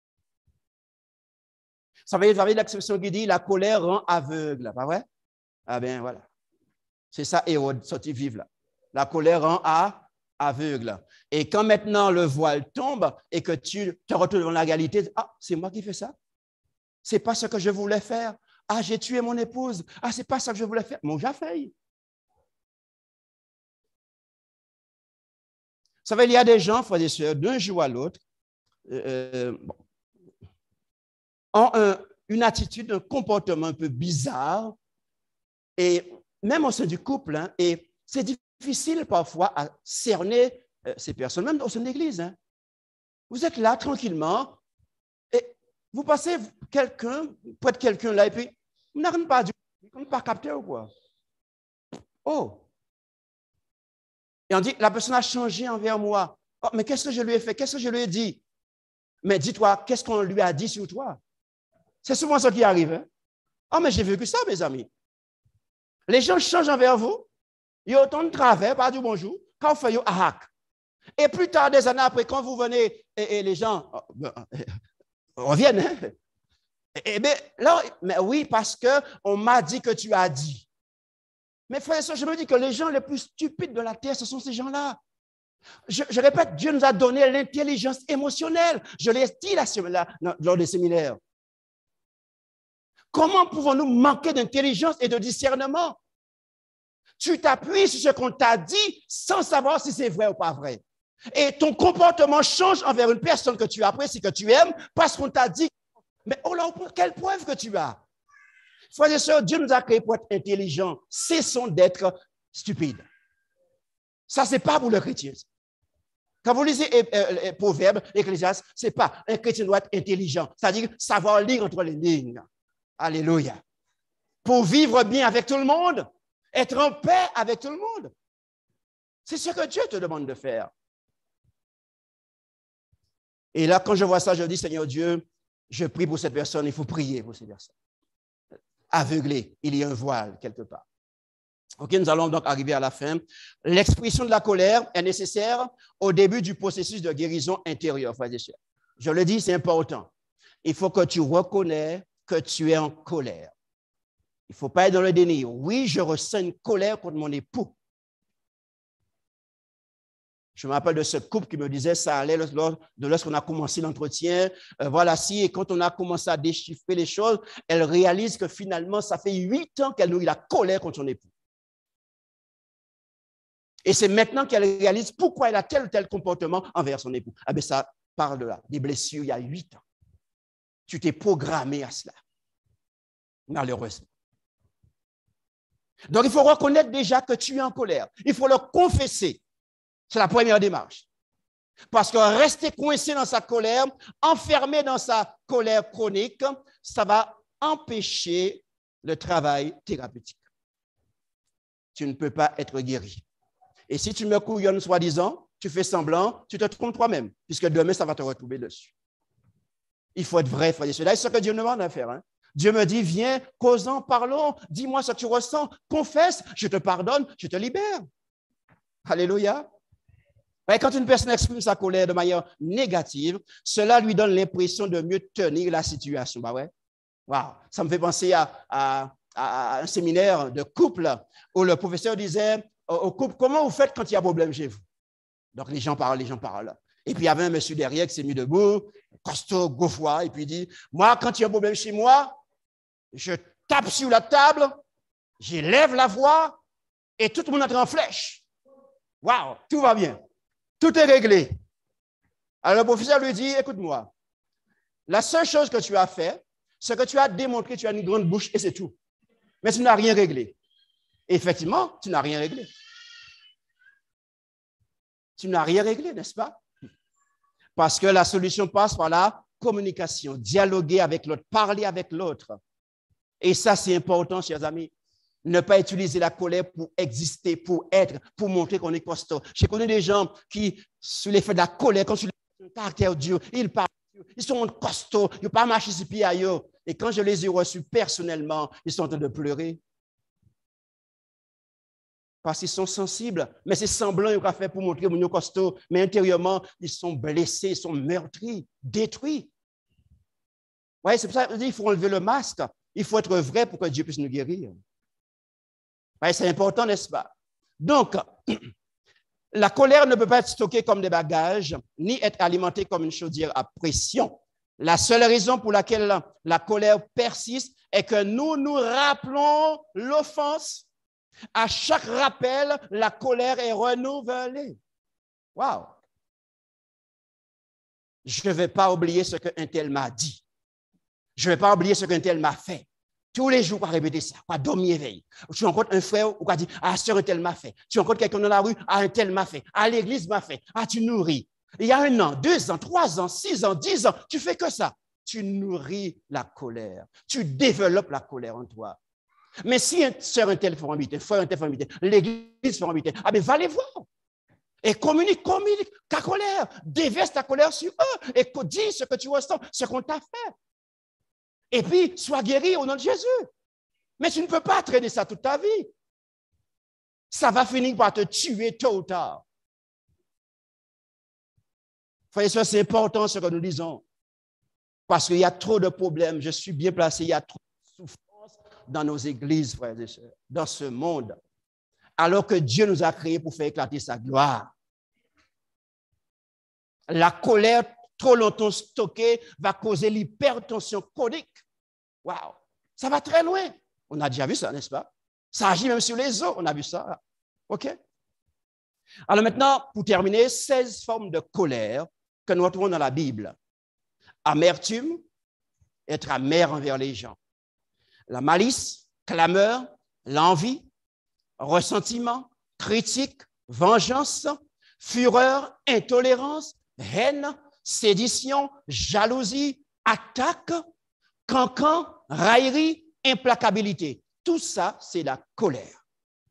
Ça veut dire l'expression qui dit la colère rend aveugle, pas vrai? Ah bien, voilà. C'est ça, Hérode, sorti vive là. La colère rend à aveugle. Et quand maintenant le voile tombe et que tu te retrouves dans la réalité, ah, c'est moi qui fais ça. C'est pas ce que je voulais faire. Ah, j'ai tué mon épouse. Ah, c'est pas ça que je voulais faire. Mon j'ai failli. Vous savez, il y a des gens, frères et sœurs, d'un jour à l'autre, euh, bon, ont un, une attitude, un comportement un peu bizarre. Et même au sein du couple, hein, et c'est difficile parfois à cerner euh, ces personnes, même au sein de l'Église. Hein. Vous êtes là tranquillement, et vous passez quelqu'un, près de quelqu'un là, et puis vous n'avez pas dû, vous n'avez pas capté ou quoi? Oh! Et on dit, la personne a changé envers moi. Oh, mais qu'est-ce que je lui ai fait? Qu'est-ce que je lui ai dit? Mais dis-toi, qu'est-ce qu'on lui a dit sur toi? C'est souvent ça qui arrive. Hein? Oh, mais j'ai vécu ça, mes amis. Les gens changent envers vous. Il y a autant de travers, pas du bonjour, quand vous faites un hack. Et plus tard, des années après, quand vous venez, et, et les gens oh, ben, reviennent. Hein? Et, et bien, là, mais oui, parce qu'on m'a dit que tu as dit. Mais frère et soeur, je me dis que les gens les plus stupides de la terre, ce sont ces gens-là. Je, je répète, Dieu nous a donné l'intelligence émotionnelle. Je l'ai dit la semaine là, lors des séminaires. Comment pouvons-nous manquer d'intelligence et de discernement? Tu t'appuies sur ce qu'on t'a dit sans savoir si c'est vrai ou pas vrai. Et ton comportement change envers une personne que tu apprécies, que tu aimes, parce qu'on t'a dit. Mais oh là, quelle preuve que tu as? Frères et sœurs, Dieu nous a créés pour être intelligents. Cessons d'être stupides. Ça, ce n'est pas pour le chrétien. Quand vous lisez les euh, euh, Proverbes, Ecclésiaste, ce n'est pas un chrétien doit être intelligent. C'est-à-dire savoir lire entre les lignes. Alléluia. Pour vivre bien avec tout le monde, être en paix avec tout le monde. C'est ce que Dieu te demande de faire. Et là, quand je vois ça, je dis, Seigneur Dieu, je prie pour cette personne, il faut prier pour cette personne. Aveuglé, il y a un voile quelque part. OK, nous allons donc arriver à la fin. L'expression de la colère est nécessaire au début du processus de guérison intérieure, frères et sœurs. Je le dis, c'est important. Il faut que tu reconnais que tu es en colère. Il ne faut pas être dans le déni. Oui, je ressens une colère contre mon époux. Je me rappelle de ce couple qui me disait ça allait de lorsqu'on a commencé l'entretien. Euh, voilà, si, et quand on a commencé à déchiffrer les choses, elle réalise que finalement, ça fait huit ans qu'elle nourrit la colère contre son époux. Et c'est maintenant qu'elle réalise pourquoi elle a tel ou tel comportement envers son époux. Ah bien, ça parle de là, des blessures il y a huit ans. Tu t'es programmé à cela, malheureusement. Donc, il faut reconnaître déjà que tu es en colère. Il faut le confesser. C'est la première démarche. Parce que rester coincé dans sa colère, enfermé dans sa colère chronique, ça va empêcher le travail thérapeutique. Tu ne peux pas être guéri. Et si tu me couillonnes soi-disant, tu fais semblant, tu te trompes toi-même, puisque demain, ça va te retrouver dessus. Il faut être vrai, frère et sœur. C'est ce que Dieu nous demande à faire. Hein? Dieu me dit, viens, causons, parlons, dis-moi ce que tu ressens, confesse, je te pardonne, je te libère. Alléluia. Et quand une personne exprime sa colère de manière négative, cela lui donne l'impression de mieux tenir la situation. Bah ouais. Wow. Ça me fait penser à, à, à un séminaire de couple où le professeur disait au couple, comment vous faites quand il y a problème chez vous? Donc les gens parlent, les gens parlent. Et puis il y avait un monsieur derrière qui s'est mis debout, costaud, gaufroid, et puis il dit, moi, quand il y a un problème chez moi, je tape sur la table, j'élève la voix, et tout le monde entre en flèche. Waouh, tout va bien. Tout est réglé. Alors le professeur lui dit, écoute-moi, la seule chose que tu as fait, c'est que tu as démontré que tu as une grande bouche et c'est tout. Mais tu n'as rien réglé. Et effectivement, tu n'as rien réglé. Tu n'as rien réglé, n'est-ce pas? Parce que la solution passe par la communication, dialoguer avec l'autre, parler avec l'autre. Et ça, c'est important, chers amis. Ne pas utiliser la colère pour exister, pour être, pour montrer qu'on est costaud. Je connais des gens qui, sous l'effet de la colère, quand sur le caractère dur, ils parlent, ils sont costauds, ils ne peuvent pas marcher sur pied ailleurs. Et quand je les ai reçus personnellement, ils sont en train de pleurer. Parce qu'ils sont sensibles. Mais c'est semblant qu'ils ont fait pour montrer qu'ils sont costauds. Mais intérieurement, ils sont blessés, ils sont meurtris, détruits. Vous voyez, c'est pour ça qu'il faut enlever le masque. Il faut être vrai pour que Dieu puisse nous guérir. Ouais, c'est important, n'est-ce pas? Donc, la colère ne peut pas être stockée comme des bagages, ni être alimentée comme une chaudière à pression. La seule raison pour laquelle la, la colère persiste est que nous nous rappelons l'offense. À chaque rappel, la colère est renouvelée. Wow! Je ne vais pas oublier ce qu'un tel m'a dit. Je ne vais pas oublier ce qu'un tel m'a fait. Tous les jours, on va répéter ça, on va dormir éveillé. Tu rencontres un frère, on va dire, ah, sœur, un tel m'a fait. Tu rencontres quelqu'un dans la rue, ah, un tel m'a fait. Ah, l'église m'a fait. Ah, tu nourris. Il y a un an, deux ans, trois ans, six ans, dix ans, tu fais que ça. Tu nourris la colère. Tu développes la colère en toi. Mais si un sœur, un tel fait inviter, un frère, un tel fait inviter, l'église fait inviter, ah, ben, va les voir. Et communique, communique ta colère. Déverse ta colère sur eux. Et dis ce que tu ressens, ce qu'on t'a fait. Et puis, sois guéri au nom de Jésus. Mais tu ne peux pas traîner ça toute ta vie. Ça va finir par te tuer tôt ou tard. Frères et sœurs, c'est important ce que nous disons. Parce qu'il y a trop de problèmes. Je suis bien placé. Il y a trop de souffrance dans nos églises, frères et sœurs, dans ce monde. Alors que Dieu nous a créés pour faire éclater sa gloire. La colère trop longtemps stocké va causer l'hypertension chronique. Wow! Ça va très loin. On a déjà vu ça, n'est-ce pas? Ça agit même sur les os. On a vu ça. OK? Alors maintenant, pour terminer, seize formes de colère que nous retrouvons dans la Bible. Amertume, être amer envers les gens. La malice, clameur, l'envie, ressentiment, critique, vengeance, fureur, intolérance, haine, sédition, jalousie, attaque, cancan, raillerie, implacabilité. Tout ça, c'est la colère.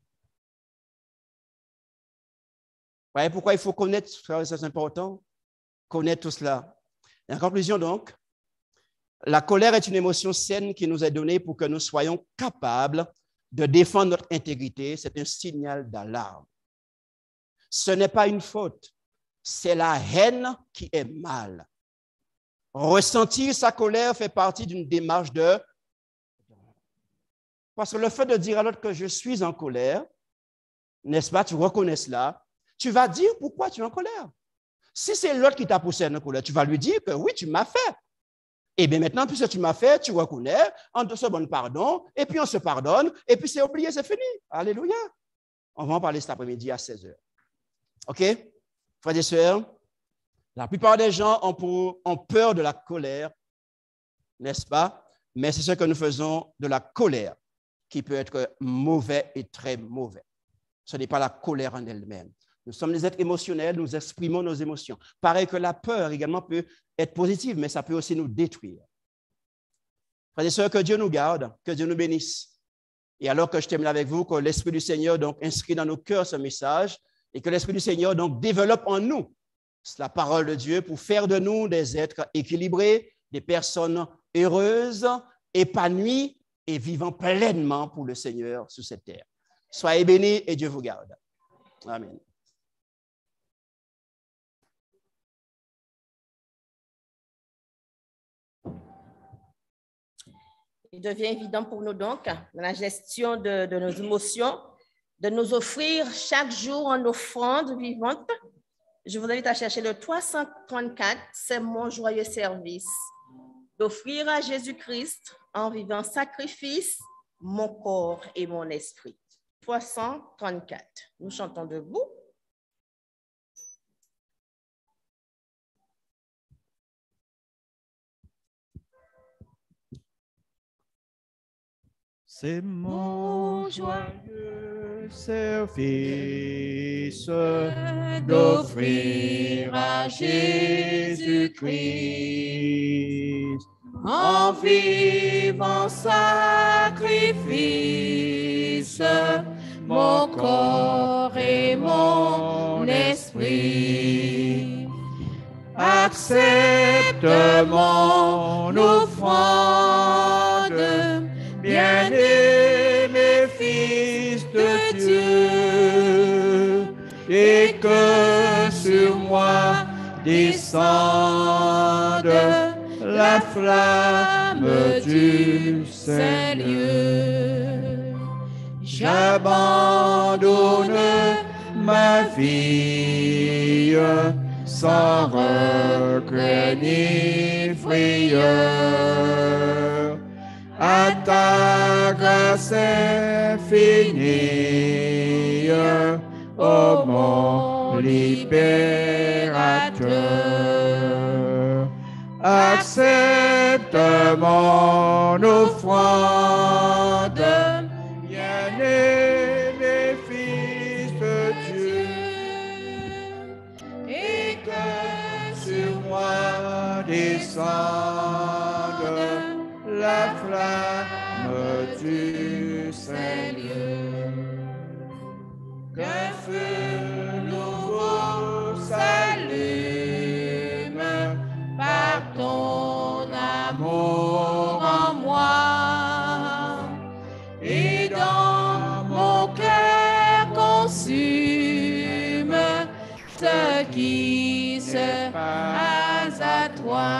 Vous voyez pourquoi il faut connaître, c'est important, connaître tout cela. Et en conclusion donc, la colère est une émotion saine qui nous est donnée pour que nous soyons capables de défendre notre intégrité. C'est un signal d'alarme. Ce n'est pas une faute. C'est la haine qui est mal. Ressentir sa colère fait partie d'une démarche de Parce que le fait de dire à l'autre que je suis en colère, n'est-ce pas, tu reconnais cela, tu vas dire pourquoi tu es en colère. Si c'est l'autre qui t'a poussé en colère, tu vas lui dire que oui, tu m'as fait. Et bien maintenant, puisque tu m'as fait, tu reconnais, on te demande pardon, et puis on se pardonne, et puis c'est oublié, c'est fini. Alléluia. On va en parler cet après-midi à seize heures. OK? Frères et sœurs, la plupart des gens ont, pour, ont peur de la colère, n'est-ce pas? Mais c'est ce que nous faisons de la colère, qui peut être mauvais et très mauvais. Ce n'est pas la colère en elle-même. Nous sommes des êtres émotionnels, nous exprimons nos émotions. Pareil que la peur également peut être positive, mais ça peut aussi nous détruire. Frères et sœurs, que Dieu nous garde, que Dieu nous bénisse. Et alors que je termine avec vous, que l'Esprit du Seigneur donc inscrit dans nos cœurs ce message et que l'Esprit du Seigneur donc développe en nous la parole de Dieu pour faire de nous des êtres équilibrés, des personnes heureuses, épanouies et vivant pleinement pour le Seigneur sur cette terre. Soyez bénis et Dieu vous garde. Amen. Il devient évident pour nous donc, dans la gestion de, de nos émotions, de nous offrir chaque jour une offrande vivante. Je vous invite à chercher le trois cent trente-quatre, c'est mon joyeux service. D'offrir à Jésus-Christ en vivant sacrifice, mon corps et mon esprit. trois cent trente-quatre. Nous chantons debout. C'est mon joyeux service d'offrir à Jésus-Christ en vivant sacrifice mon corps et mon esprit. Accepte mon offrande, bien-aimé Fils de Dieu, et que sur moi descende la flamme du Seigneur. J'abandonne ma vie sans regret ni frayeur à ta grâce infinie, ô mon libérateur. Accepte mon offrande, bien-aimé Fils de Dieu, et que sur moi descende la flamme du Seigneur. Qu'un feu nouveau s'allume par ton amour en moi, et dans mon cœur consume ce qui se passe à toi.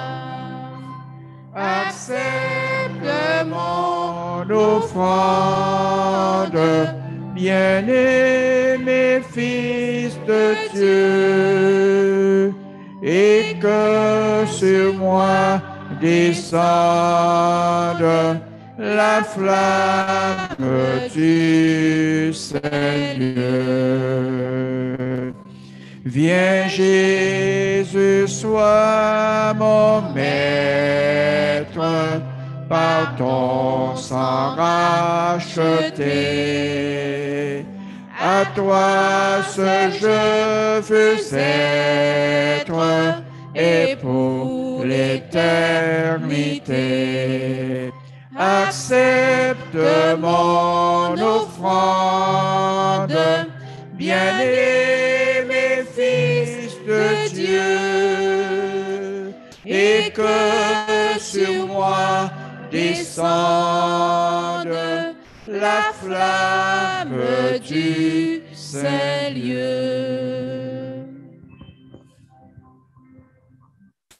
Accepte mon offrande, bien-aimé Fils de Dieu, et que sur moi descende la flamme du Seigneur. Viens Jésus, sois mon maître, par ton sang racheté. À toi seul je veux être, et pour l'éternité. Accepte mon offrande, bien-aimé Fils de Dieu, et que sur moi descende la flamme du Seigneur.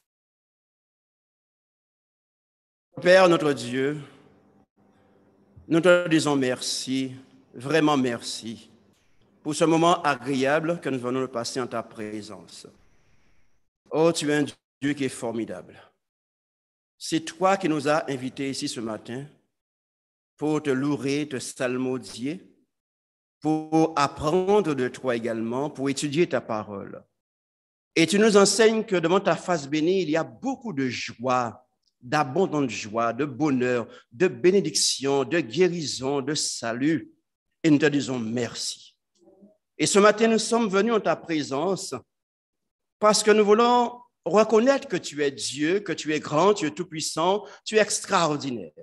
Père notre Dieu, Nous te disons merci, vraiment merci, pour ce moment agréable que nous venons de passer en ta présence. Oh, tu es un Dieu qui est formidable. C'est toi qui nous as invités ici ce matin pour te louer, te psalmodier, pour apprendre de toi également, pour étudier ta parole. Et tu nous enseignes que devant ta face bénie, il y a beaucoup de joie, d'abondante joie, de bonheur, de bénédiction, de guérison, de salut. Et nous te disons merci. Et ce matin, nous sommes venus en ta présence parce que nous voulons reconnaître que tu es Dieu, que tu es grand, tu es tout-puissant, tu es extraordinaire.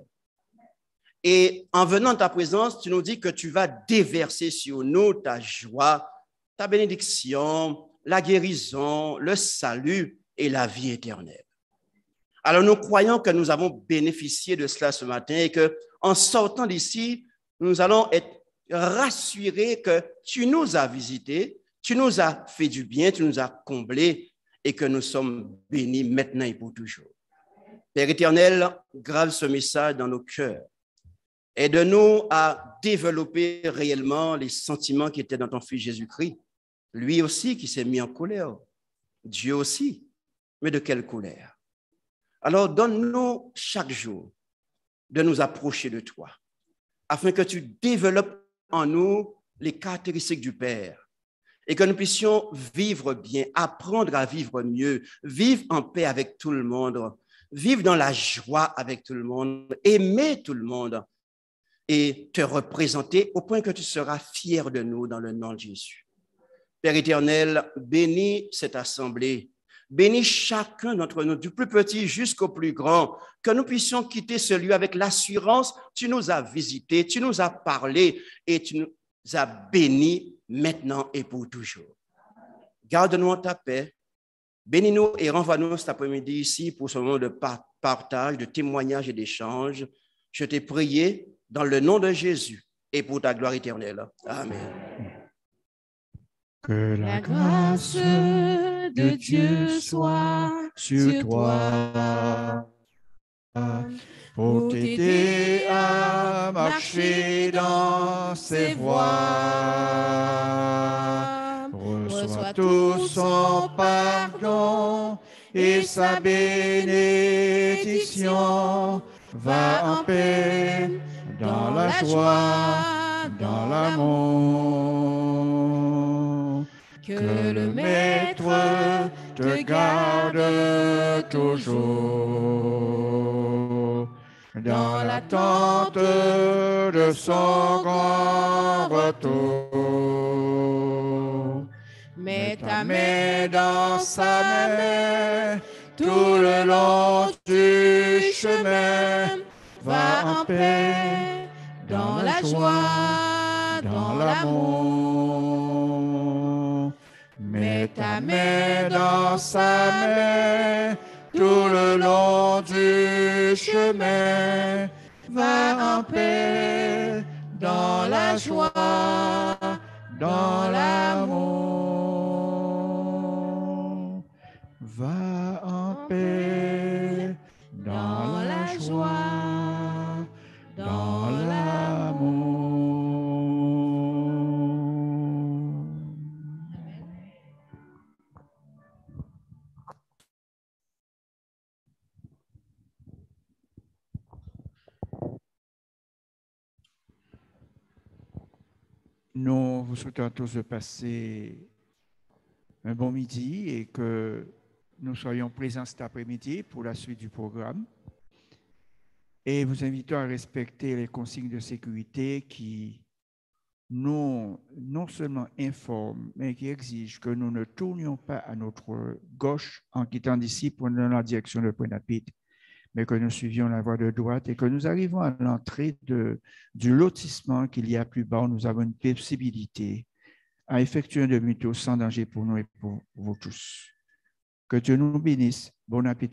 Et en venant en ta présence, tu nous dis que tu vas déverser sur nous ta joie, ta bénédiction, la guérison, le salut et la vie éternelle. Alors nous croyons que nous avons bénéficié de cela ce matin et qu'en sortant d'ici, nous allons être rassurés que tu nous as visités, tu nous as fait du bien, tu nous as comblés et que nous sommes bénis maintenant et pour toujours. Père éternel, grave ce message dans nos cœurs. Aide-nous à développer réellement les sentiments qui étaient dans ton Fils Jésus-Christ. Lui aussi qui s'est mis en colère. Dieu aussi. Mais de quelle colère? Alors donne-nous chaque jour de nous approcher de toi, afin que tu développes en nous les caractéristiques du Père et que nous puissions vivre bien, apprendre à vivre mieux, vivre en paix avec tout le monde, vivre dans la joie avec tout le monde, aimer tout le monde et te représenter au point que tu seras fier de nous dans le nom de Jésus. Père éternel, bénis cette assemblée, bénis chacun d'entre nous, du plus petit jusqu'au plus grand, que nous puissions quitter ce lieu avec l'assurance, tu nous as visités, tu nous as parlé et tu nous as bénis maintenant et pour toujours. Garde-nous en ta paix, bénis-nous et renvoie-nous cet après-midi ici pour ce moment de partage, de témoignage et d'échange. Je t'ai prié dans le nom de Jésus et pour ta gloire éternelle. Amen. Que la grâce de Dieu soit sur toi pour t'aider à marcher dans ses voies. Reçois tout son pardon et sa bénédiction. Va en paix dans la joie, dans l'amour. Que le Maître te garde toujours dans l'attente de son grand retour. Mets ta main dans sa main tout le long du chemin. Va en paix dans la joie, dans l'amour. Mets ta main dans sa main tout le long du chemin. Va en paix dans la joie, dans l'amour. Va en paix dans la joie, dans l'amour. Nous vous souhaitons tous de passer un bon midi et que nous soyons présents cet après-midi pour la suite du programme. Et vous invitons à respecter les consignes de sécurité qui nous, non seulement informent, mais qui exigent que nous ne tournions pas à notre gauche en quittant d'ici pour dans la direction de Pointe-à-Pitre, mais que nous suivions la voie de droite et que nous arrivons à l'entrée de, du lotissement qu'il y a plus bas. Nous avons une possibilité à effectuer un demi-tour sans danger pour nous et pour vous tous. Que Dieu nous bénisse. Bon appétit.